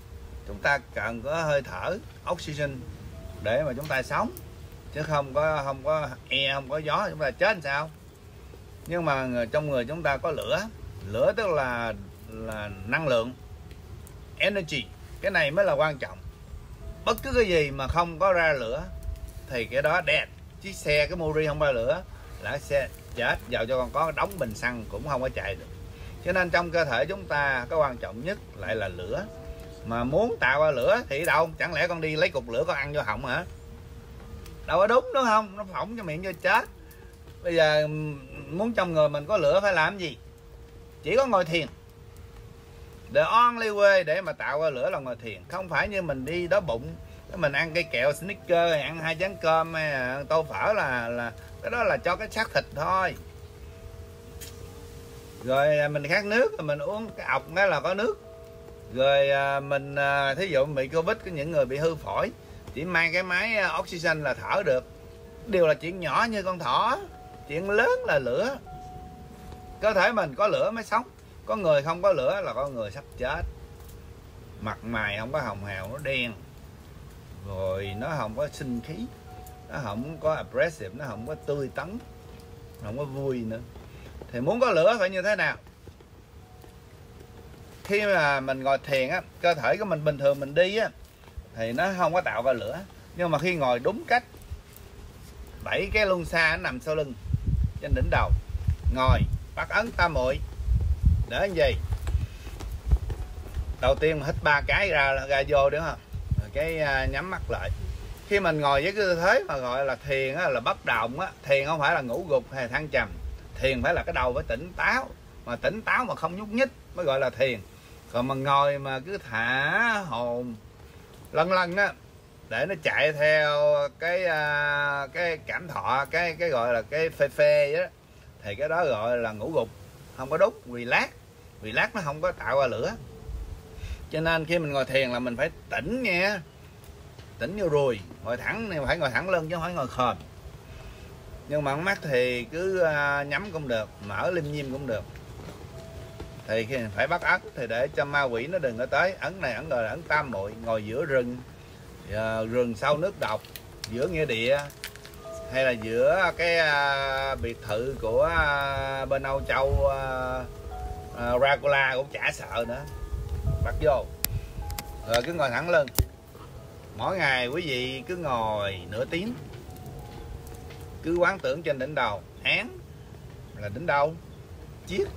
chúng ta cần có hơi thở oxygen để mà chúng ta sống, chứ không có không có gió chúng ta chết làm sao. Nhưng mà trong người chúng ta có lửa, lửa tức là năng lượng, energy, cái này mới là quan trọng. Bất cứ cái gì mà không có ra lửa thì cái đó dead. Chiếc xe cái Mori không ra lửa là xe chết, vào cho con có đóng bình xăng cũng không có chạy được. Cho nên trong cơ thể chúng ta cái quan trọng nhất lại là lửa. Mà muốn tạo ra lửa thì đâu, chẳng lẽ con đi lấy cục lửa con ăn vô họng hả? Đâu có đúng không? Nó phỏng cho miệng cho chết. Bây giờ muốn trong người mình có lửa phải làm gì? Chỉ có ngồi thiền. The only way để mà tạo ra lửa là ngồi thiền. Không phải như mình đi đói bụng, mình ăn cây kẹo Snickers, ăn 2 chén cơm hay tô phở là cái đó là cho cái xác thịt thôi. Rồi mình khát nước, mình uống cái ọc cái là có nước. Rồi mình thí dụ bị Covid, những người bị hư phổi chỉ mang cái máy oxygen là thở được. Điều là chuyện nhỏ như con thỏ, chuyện lớn là lửa. Cơ thể mình có lửa mới sống. Có người không có lửa là có người sắp chết. Mặt mày không có hồng hào, nó đen, rồi nó không có sinh khí, nó không có aggressive, nó không có tươi tắn, không có vui nữa. Thì muốn có lửa phải như thế nào? Khi mà mình ngồi thiền á, cơ thể của mình bình thường mình đi á thì nó không có tạo ra lửa. Nhưng mà khi ngồi đúng cách, 7 cái luân xa nó nằm sau lưng, trên đỉnh đầu, ngồi bắt ấn tam muội để làm gì? Đầu tiên mà hít 3 cái ra vô đúng không? Rồi cái nhắm mắt lại. Khi mình ngồi với cái tư thế mà gọi là thiền á, là bất động á, thiền không phải là ngủ gục hay thăng trầm. Thiền phải là cái đầu phải tỉnh táo, mà tỉnh táo mà không nhúc nhích mới gọi là thiền. Còn mà ngồi mà cứ thả hồn lân á, để nó chạy theo cái cảm thọ, cái gọi là cái phê đó, thì cái đó gọi là ngủ gục, không có đúng. Relax nó không có tạo ra lửa. Cho nên khi mình ngồi thiền là mình phải tỉnh nha, tỉnh vô rồi. Ngồi thẳng này phải ngồi thẳng lưng chứ không phải ngồi khom. Nhưng mà mắt thì cứ nhắm cũng được, mở lim dim cũng được. Thì khi phải bắt ấn thì để cho ma quỷ nó đừng có tới. Ấn này ấn gọi là ấn tam muội, ngồi giữa rừng, rừng sâu nước độc, giữa nghĩa địa, hay là giữa cái biệt thự của bên Âu Châu, Dracula cũng chả sợ nữa. Bắt vô rồi cứ ngồi thẳng lưng. Mỗi ngày quý vị cứ ngồi nửa tiếng, cứ quán tưởng trên đỉnh đầu. Án là đỉnh đầu, chiết,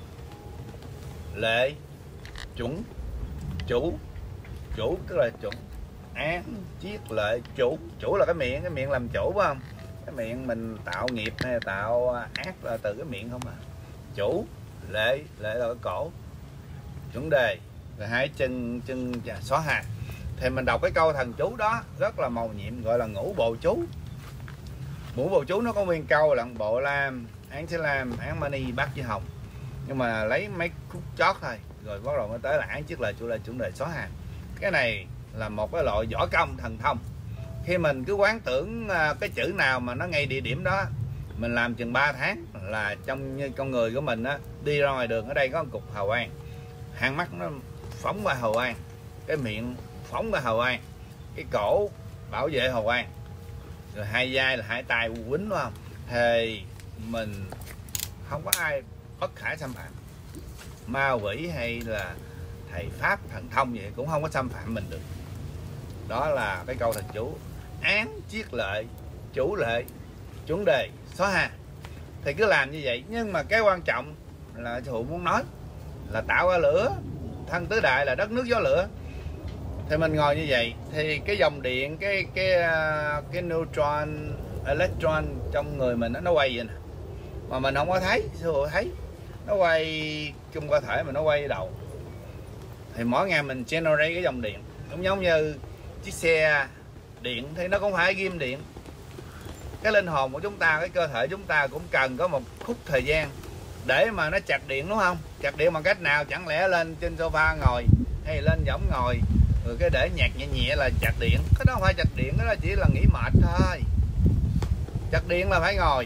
lệ, chuẩn, chủ tức là chuẩn. Án, chiết, lệ, chủ là cái miệng làm chủ phải không? Cái miệng mình tạo nghiệp hay tạo ác là từ cái miệng không à. Chủ, lệ là cái cổ, chuẩn đề, rồi 2 chân xóa hạt. Thì mình đọc cái câu thần chú đó rất là mầu nhiệm, gọi là ngũ bộ chú. Ngũ bộ chú nó có nguyên câu là bộ lam, án xí lam, án mani, bát với hồng. Nhưng mà lấy mấy khúc chót thôi, rồi bắt đầu mới tới là án chiết lệ, chủ lệ, chuẩn đề, xóa hạt. Cái này là một cái loại võ công thần thông. Khi mình cứ quán tưởng cái chữ nào mà nó ngay địa điểm đó, mình làm chừng 3 tháng là trong con người của mình á, đi ra ngoài đường, ở đây có một cục hào quang, hai mắt nó phóng qua hào quang, cái miệng phóng qua hào quang, cái cổ bảo vệ hào quang, rồi 2 vai là 2 tay quýnh, đúng không? Thì mình không có ai bất khả xâm phạm. Ma quỷ hay là thầy pháp thần thông vậy cũng không có xâm phạm mình được. Đó là cái câu thần chú án chiết lệ, chủ lệ, chuẩn đề, xóa hạt. Thì cứ làm như vậy. Nhưng mà cái quan trọng là Hụ muốn nói là tạo ra lửa. Thân tứ đại là đất nước gió lửa. Thì mình ngồi như vậy thì cái dòng điện, cái neutron, electron trong người mình nó quay vậy nè, mà mình không có thấy. Sư Hụ thấy nó quay trong cơ thể mà nó quay đầu. Thì mỗi ngày mình generate cái dòng điện, cũng giống như chiếc xe điện thì nó cũng phải ghim điện. Cái linh hồn của chúng ta, cái cơ thể chúng ta cũng cần có một khúc thời gian để mà nó chặt điện, đúng không? Chặt điện bằng cách nào? Chẳng lẽ lên trên sofa ngồi hay lên võng ngồi rồi cái để nhạc nhẹ nhẹ là chặt điện? Cái đó không phải chặt điện, cái đó chỉ là nghỉ mệt thôi. Chặt điện là phải ngồi.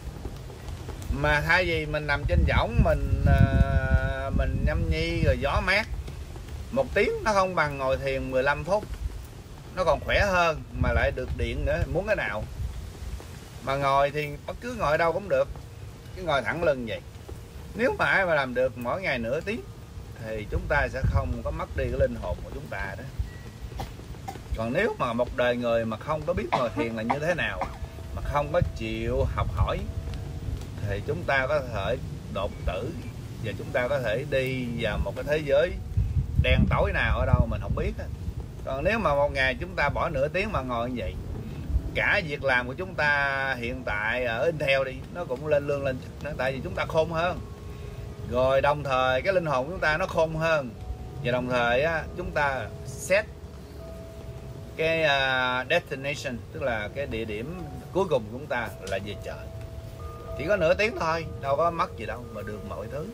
Mà thay vì mình nằm trên võng mình nhâm nhi rồi gió mát, 1 tiếng nó không bằng ngồi thiền 15 phút, nó còn khỏe hơn mà lại được điện nữa, muốn cái nào. Mà ngồi thì bất cứ ngồi đâu cũng được, cứ ngồi thẳng lưng vậy. Nếu mà ai mà làm được mỗi ngày nửa tiếng thì chúng ta sẽ không có mất đi cái linh hồn của chúng ta đó. Còn nếu mà một đời người mà không có biết ngồi thiền là như thế nào, mà không có chịu học hỏi, thì chúng ta có thể đột tử, và chúng ta có thể đi vào một cái thế giới đen tối nào ở đâu mình không biết. Còn nếu mà một ngày chúng ta bỏ nửa tiếng mà ngồi như vậy, cả việc làm của chúng ta hiện tại ở Intel đi, nó cũng lên lương lên nữa, tại vì chúng ta khôn hơn. Rồi đồng thời cái linh hồn của chúng ta nó khôn hơn, và đồng thời á, chúng ta set cái destination, tức là cái địa điểm cuối cùng của chúng ta là về trời. Chỉ có nửa tiếng thôi, đâu có mất gì đâu, mà được mọi thứ.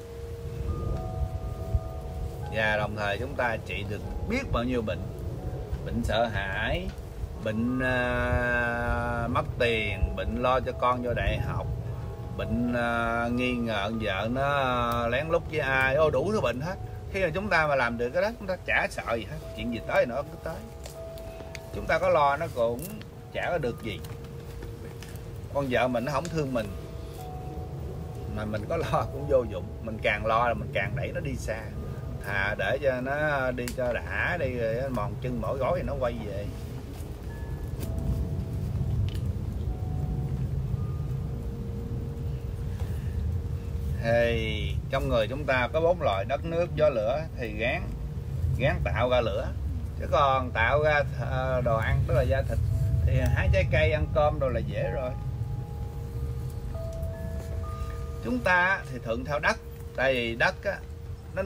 Và đồng thời chúng ta trị được biết bao nhiêu bệnh. Bệnh sợ hãi, bệnh mất tiền, bệnh lo cho con vô đại học, bệnh nghi ngờ vợ nó lén lút với ai, đủ thứ bệnh hết. Khi mà chúng ta mà làm được cái đó, chúng ta chả sợ gì hết, chuyện gì tới nó cứ tới. Chúng ta có lo nó cũng chả có được gì. Con vợ mình nó không thương mình, mà mình có lo cũng vô dụng. Mình càng lo là mình càng đẩy nó đi xa. Thà để cho nó đi cho đã đi, rồi mòn chân mỏi gối thì nó quay về. Thì trong người chúng ta có 4 loại: đất, nước, gió, lửa. Thì gán tạo ra lửa. Chứ còn tạo ra đồ ăn, tức là da thịt, thì hái trái cây, ăn cơm rồi là dễ rồi. Chúng ta thì thuận theo đất, tại vì đất á, nó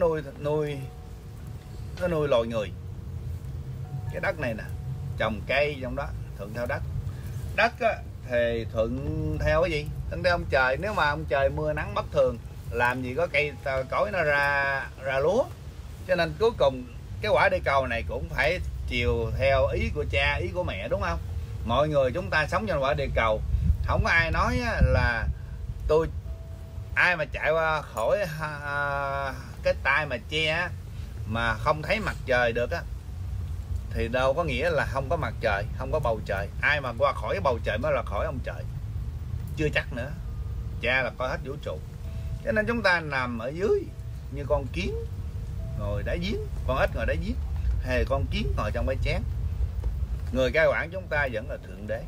nuôi loài người. Cái đất này nè, trồng cây trong đó, thuận theo đất. Đất á, thì thuận theo cái gì? Thuận theo ông trời. Nếu mà ông trời mưa nắng bất thường, làm gì có cây cối nó ra lúa. Cho nên cuối cùng cái quả địa cầu này cũng phải chiều theo ý của cha, ý của mẹ, đúng không? Mọi người chúng ta sống trên quả địa cầu, không có ai nói là ai mà chạy qua khỏi cái tay mà che mà không thấy mặt trời được á, thì đâu có nghĩa là không có mặt trời, không có bầu trời. Ai mà qua khỏi bầu trời mới là khỏi ông trời, chưa chắc nữa. Cha là coi hết vũ trụ. Cho nên chúng ta nằm ở dưới như con kiến ngồi đáy giếng, con ếch ngồi đáy giếng, hay con kiến ngồi trong cái chén. Người cai quản chúng ta vẫn là Thượng Đế.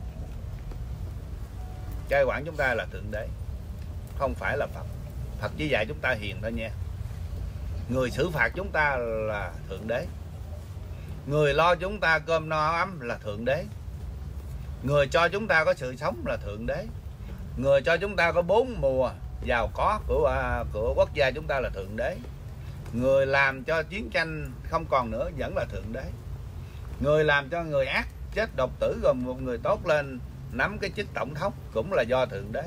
Cai quản chúng ta là Thượng Đế, không phải là Phật. Phật chỉ dạy chúng ta hiền thôi nha. Người xử phạt chúng ta là Thượng Đế. Người lo chúng ta cơm no áo ấm là Thượng Đế. Người cho chúng ta có sự sống là Thượng Đế. Người cho chúng ta có 4 mùa giàu có của quốc gia chúng ta là Thượng Đế. Người làm cho chiến tranh không còn nữa vẫn là Thượng Đế. Người làm cho người ác chết độc tử, rồi một người tốt lên nắm cái chức tổng thống cũng là do Thượng Đế.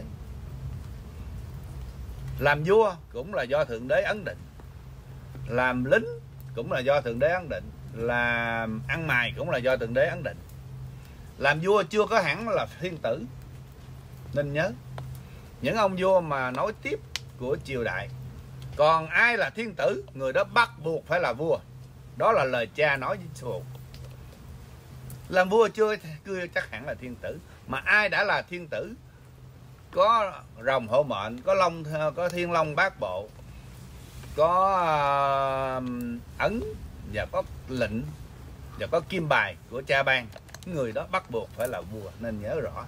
Làm vua cũng là do Thượng Đế ấn định. Làm lính cũng là do Thượng Đế ấn định. Làm ăn mày cũng là do Thượng Đế ấn định. Làm vua chưa có hẳn là thiên tử. Nên nhớ, những ông vua mà nối tiếp của triều đại, còn ai là thiên tử, người đó bắt buộc phải là vua. Đó là lời cha nói với sư phụ. Làm vua chưa chắc hẳn là thiên tử, mà ai đã là thiên tử, có rồng hộ mệnh, có thiên long bát bộ, có ấn và có lệnh và có kim bài của cha ban, người đó bắt buộc phải là vua. Nên nhớ rõ,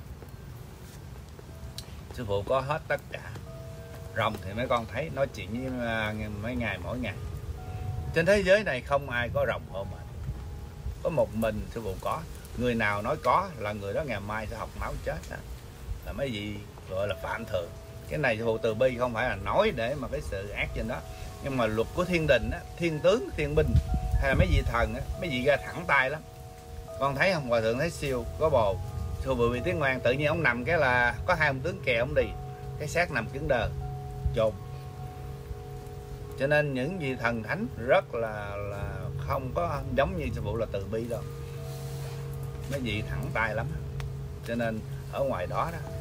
sư phụ có hết tất cả. Rồng thì mấy con thấy nói chuyện với mấy ngày mỗi ngày. Trên thế giới này không ai có rồng hộ mệnh, có một mình sư phụ có. Người nào nói có là người đó ngày mai sẽ học máu chết đó. Là mấy gì gọi là phạm thượng. Cái này sư phụ từ bi, không phải là nói để mà cái sự ác trên đó. Nhưng mà luật của thiên đình á, thiên tướng, thiên binh hay là mấy vị thần á, mấy vị ra thẳng tay lắm. Con thấy không, hòa thượng thấy siêu có bồ. Sư phụ bị tiếng ngoan, tự nhiên ông nằm cái là có 2 ông tướng kè ông đi, cái xác nằm cứng đờ chôn. Cho nên những vị thần thánh rất là không có giống như sư phụ là từ bi đâu. Mấy vị thẳng tay lắm. Cho nên ở ngoài đó đó,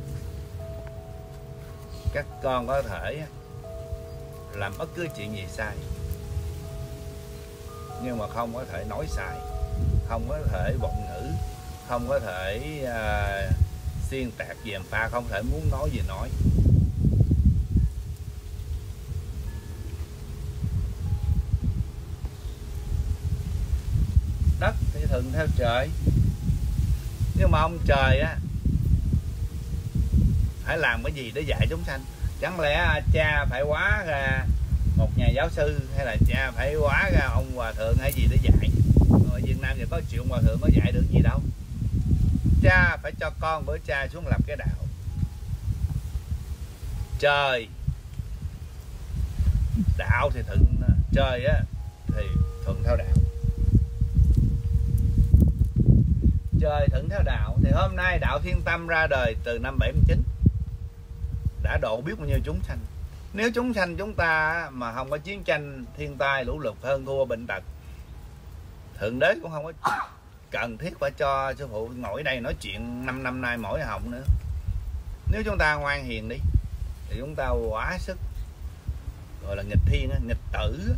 các con có thể làm bất cứ chuyện gì sai, nhưng mà không có thể nói sai, không có thể vọng ngữ, không có thể xuyên tạc gièm pha, không thể muốn nói gì nói. Đất thì thuận theo trời, nhưng mà ông trời á phải làm cái gì để dạy chúng sanh? Chẳng lẽ cha phải hóa ra một nhà giáo sư, hay là cha phải hóa ra ông hòa thượng hay gì để dạy? Ở Việt Nam thì có chuyện hòa thượng có dạy được gì đâu. Cha phải cho con bởi cha xuống lập cái đạo. Trời đạo thì thuận, trời á thì thuận theo đạo. Trời thuận theo đạo thì hôm nay đạo Thiên Tâm ra đời từ năm 79, đã độ biết bao nhiêu chúng sanh. Nếu chúng sanh chúng ta mà không có chiến tranh, thiên tai, lũ lụt, hơn thua, bệnh tật, Thượng Đế cũng không có cần thiết phải cho sư phụ ngồi đây nói chuyện 5 năm nay mỗi họng nữa. Nếu chúng ta ngoan hiền đi thì chúng ta quá sức, gọi là nghịch thiên, nghịch tử.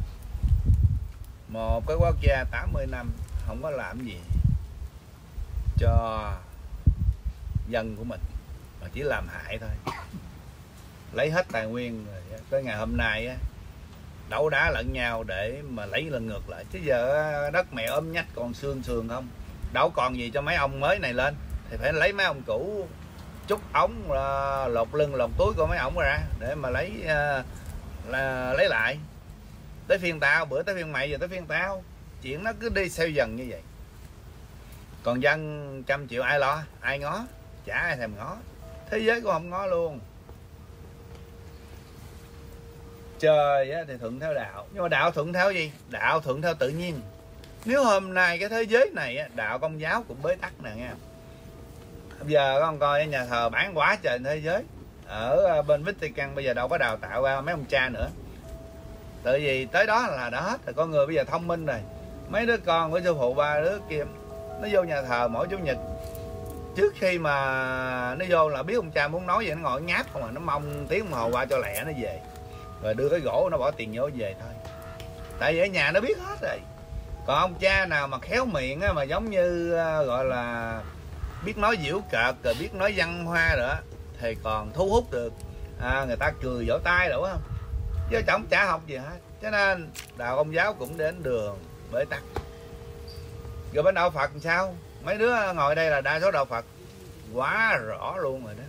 Một cái quốc gia 80 năm không có làm gì cho dân của mình, mà chỉ làm hại thôi, lấy hết tài nguyên. Tới ngày hôm nay á, đấu đá lẫn nhau để mà lấy lần ngược lại. Chứ giờ đất mẹ ôm nhách còn xương sườn không, đâu còn gì cho mấy ông mới này lên, thì phải lấy mấy ông cũ chúc ống lột lưng lột túi của mấy ổng ra để mà lấy lại. Tới phiên tao, bữa tới phiên mày, giờ tới phiên tao. Chuyện nó cứ đi theo dần như vậy. Còn dân 100 triệu ai lo, ai ngó, chả ai thèm ngó. Thế giới cũng không ngó luôn. Trời thì thuận theo đạo, nhưng mà đạo thuận theo gì? Đạo thuận theo tự nhiên. Nếu hôm nay cái thế giới này đạo Công giáo cũng bế tắc nè nha. Bây giờ con coi nhà thờ bán quá trời thế giới. Ở bên Vatican bây giờ đâu có đào tạo ra mấy ông cha nữa. Tại vì tới đó là đã hết rồi. Con người bây giờ thông minh rồi. Mấy đứa con của sư phụ ba đứa kia nó vô nhà thờ mỗi chủ nhật, trước khi mà nó vô là biết ông cha muốn nói gì nó ngồi ngáp không à, nó mong tiếng đồng hồ qua cho lẹ nó về, rồi đưa cái gỗ nó bỏ tiền vô về thôi. Tại vì ở nhà nó biết hết rồi. Còn ông cha nào mà khéo miệng á, mà giống như gọi là biết nói giễu cợt, rồi biết nói văn hoa nữa, thì còn thu hút được người ta cười vỗ tay đủ không? Chứ chẳng chả học gì hết. Cho nên đạo Công giáo cũng đến đường bế tắc. Rồi bên đạo Phật làm sao? Mấy đứa ngồi đây là đa số đạo Phật quá rõ luôn rồi đó.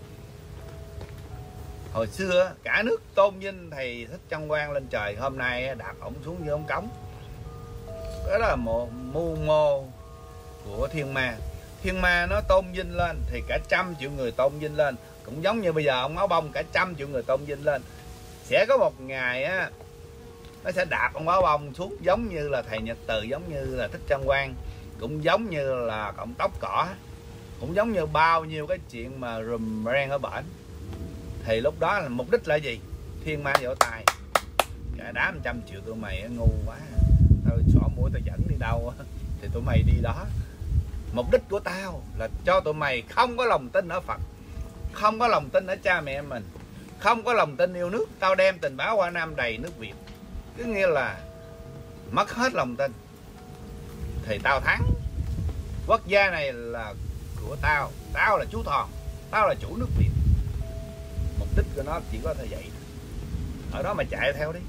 Hồi xưa cả nước tôn vinh thầy Thích Chân Quang lên trời, hôm nay đạp ổng xuống như ống cống. Đó là một mưu mô của thiên ma. Thiên ma nó tôn vinh lên thì cả 100 triệu người tôn vinh lên. Cũng giống như bây giờ ông Áo Bông cả 100 triệu người tôn vinh lên. Sẽ có một ngày á, nó sẽ đạp ông Áo Bông xuống, giống như là thầy Nhật Từ, giống như là Thích Chân Quang, cũng giống như là cộng tóc cỏ, cũng giống như bao nhiêu cái chuyện mà rùm ren ở bển. Thì lúc đó là mục đích là gì? Thiên ma vỗ tay, cả đám 100 triệu tụi mày ngu quá, tao xỏ mũi tao dẫn đi đâu thì tụi mày đi đó. Mục đích của tao là cho tụi mày không có lòng tin ở Phật, không có lòng tin ở cha mẹ mình, không có lòng tin yêu nước. Tao đem tình báo qua Nam đầy nước Việt, cứ nghĩa là mất hết lòng tin thì tao thắng. Quốc gia này là của tao, tao là chú Thòn, tao là chủ nước Việt. Mục đích của nó chỉ có thể vậy. Ở đó mà chạy theo đi,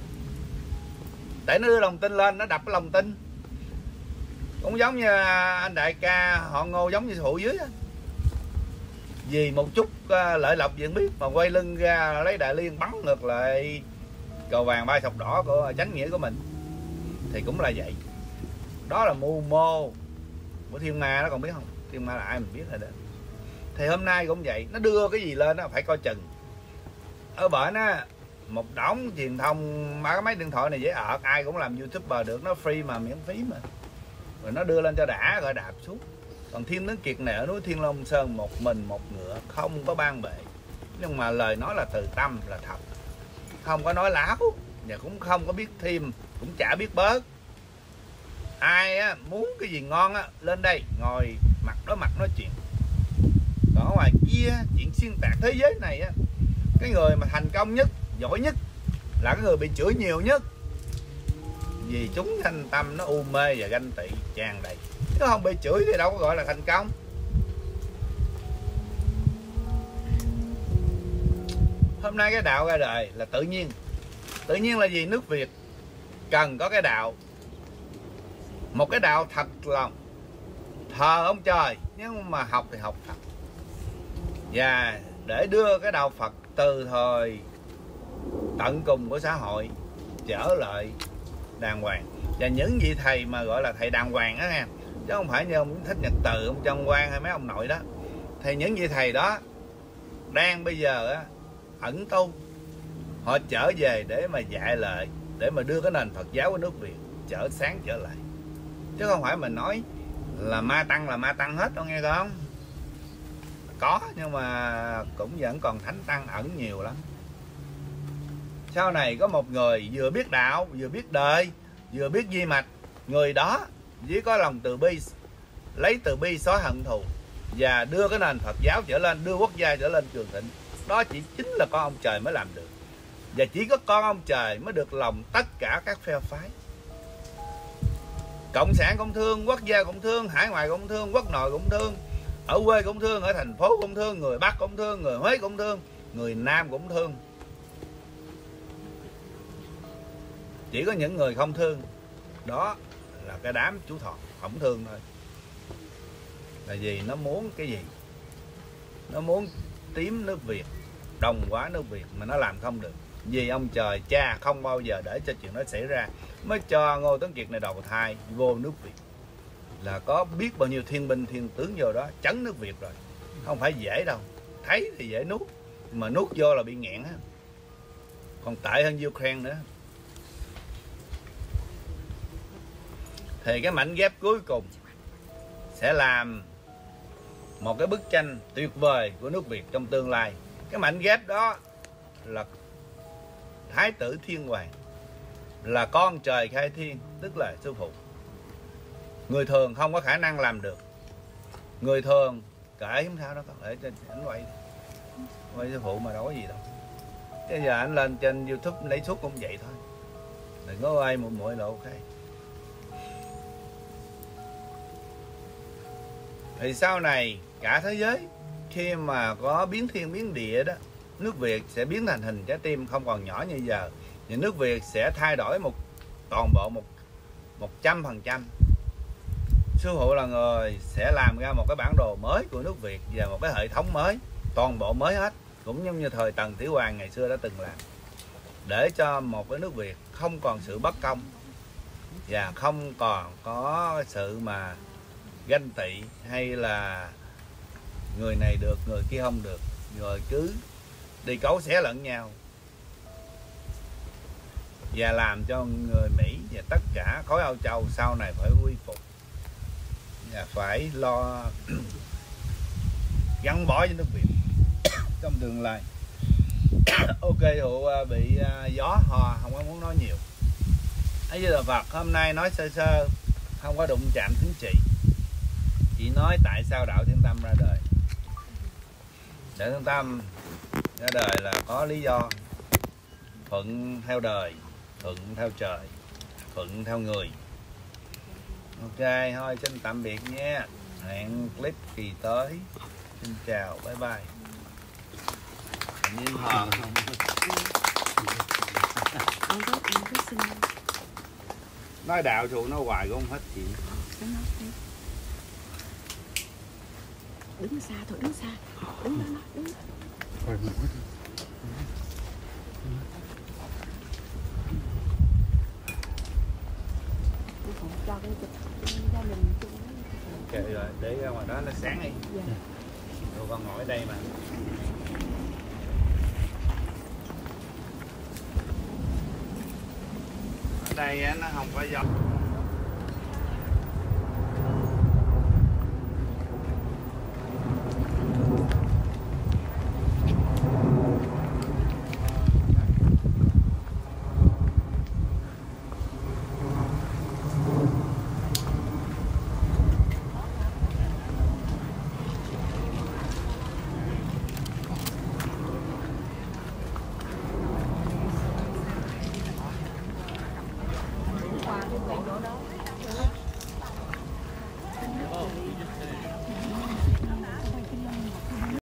để nó đưa lòng tin lên, nó đập cái lòng tin. Cũng giống như anh đại ca họ Ngô, giống như phụ dưới đó. Vì một chút lợi lộc gì không biết mà quay lưng ra lấy Đại Liên bắn ngược lại cờ vàng ba sọc đỏ của chánh nghĩa của mình, thì cũng là vậy. Đó là mưu mô của thiên ma đó, còn biết không? Thiên ma là ai mình biết rồi đó. Thì hôm nay cũng vậy, nó đưa cái gì lên đó phải coi chừng. Ở bển á, một đống truyền thông, cái máy điện thoại này dễ ợt, ai cũng làm YouTuber được, nó free mà, miễn phí mà. Rồi nó đưa lên cho đã rồi đạp xuống. Còn Thiên Tướng Kiệt này ở núi Thiên Long Sơn một mình một ngựa, không có ban bệ, nhưng mà lời nói là từ tâm, là thật, không có nói láo và cũng không có biết thêm, cũng chả biết bớt. Ai á, muốn cái gì ngon á, lên đây ngồi mặt đối mặt nói chuyện. Còn ở ngoài kia chuyện xuyên tạc thế giới này á, cái người mà thành công nhất, giỏi nhất là cái người bị chửi nhiều nhất. vì chúng sanh tâm nó u mê và ganh tị tràn đầy. Nếu không bị chửi thì đâu có gọi là thành công. Hôm nay cái đạo ra đời là tự nhiên. Tự nhiên là gì? Nước Việt cần có cái đạo, một cái đạo thật lòng, thờ ông trời nhưng mà học thì học thật, và để đưa cái đạo Phật từ thời tận cùng của xã hội trở lại đàng hoàng. Và những vị thầy mà gọi là thầy đàng hoàng đó nha, chứ không phải như ông Thích Nhật Từ, ông Trân Quang hay mấy ông nội đó. Thì những vị thầy đó đang bây giờ á, ẩn tu, họ trở về để mà dạy lại, để mà đưa cái nền Phật giáo của nước Việt trở sáng trở lại. Chứ không phải mình nói là ma tăng hết đâu, nghe không? Có, nhưng mà cũng vẫn còn thánh tăng ẩn nhiều lắm. Sau này có một người vừa biết đạo, vừa biết đời, vừa biết di mạch. Người đó chỉ có lòng từ bi, lấy từ bi xóa hận thù và đưa cái nền Phật giáo trở lên, đưa quốc gia trở lên cường thịnh. Đó chỉ chính là con ông trời mới làm được. Và chỉ có con ông trời mới được lòng tất cả các phe phái. Cộng sản cũng thương, quốc gia cũng thương, hải ngoại cũng thương, quốc nội cũng thương, ở quê cũng thương, ở thành phố cũng thương, người Bắc cũng thương, người Huế cũng thương, người Nam cũng thương. Chỉ có những người không thương, đó là cái đám chú Thọ không thương thôi. Là vì nó muốn cái gì? Nó muốn tím nước Việt, đồng hóa nước Việt mà nó làm không được. Vì ông trời cha không bao giờ để cho chuyện đó xảy ra, mới cho Ngô Tấn Kiệt này đầu thai vô nước Việt. Là có biết bao nhiêu thiên binh thiên tướng vô đó chấn nước Việt rồi. Không phải dễ đâu. Thấy thì dễ nuốt, mà nuốt vô là bị nghẹn á. Còn tệ hơn Ukraine nữa. Thì cái mảnh ghép cuối cùng sẽ làm một cái bức tranh tuyệt vời của nước Việt trong tương lai. Cái mảnh ghép đó là Thái tử Thiên Hoàng, là con trời khai thiên, tức là sư phụ. Người thường không có khả năng làm được. Người thường kể không sao đó, để cho anh quay sư phụ mà đâu có gì đâu. Bây giờ anh lên trên YouTube lấy suốt cũng vậy thôi, đừng có quay muội lộ ok. Thì sau này cả thế giới khi mà có biến thiên biến địa đó, nước Việt sẽ biến thành hình trái tim không còn nhỏ như giờ. Thì nước Việt sẽ thay đổi toàn bộ 100%. Sư phụ là người sẽ làm ra một cái bản đồ mới của nước Việt và một cái hệ thống mới, toàn bộ mới hết, cũng giống như thời Tần Thủy Hoàng ngày xưa đã từng làm, để cho một cái nước Việt không còn sự bất công và không còn có sự mà ganh tị hay là người này được người kia không được, rồi cứ đi cấu xé lẫn nhau, và làm cho người Mỹ và tất cả khối Âu Châu sau này phải quy phục và phải lo gắn bó với nước Việt trong tương lai. Ok, Hụ bị gió hò không có muốn nói nhiều. Ấy với Phật hôm nay nói sơ sơ, không có đụng chạm chính trị, chỉ nói tại sao đạo Thiên Tâm ra đời. Đạo Thiên Tâm ra đời là có lý do, thuận theo đời, thuận theo trời, thuận theo người. Ok, thôi xin tạm biệt nhé, hẹn clip kỳ tới. Xin chào, bye bye. Nhiên hòn nói đạo trụ nó hoài cũng không hết chuyện. Đứng xa thôi, đứng xa, đứng đó, đứng. Cho cái gia đình chung. Ok rồi, để ra ngoài đó nó sáng đi. Dạ. Rồi con ngồi ở đây mà. Ở đây nó không có gió.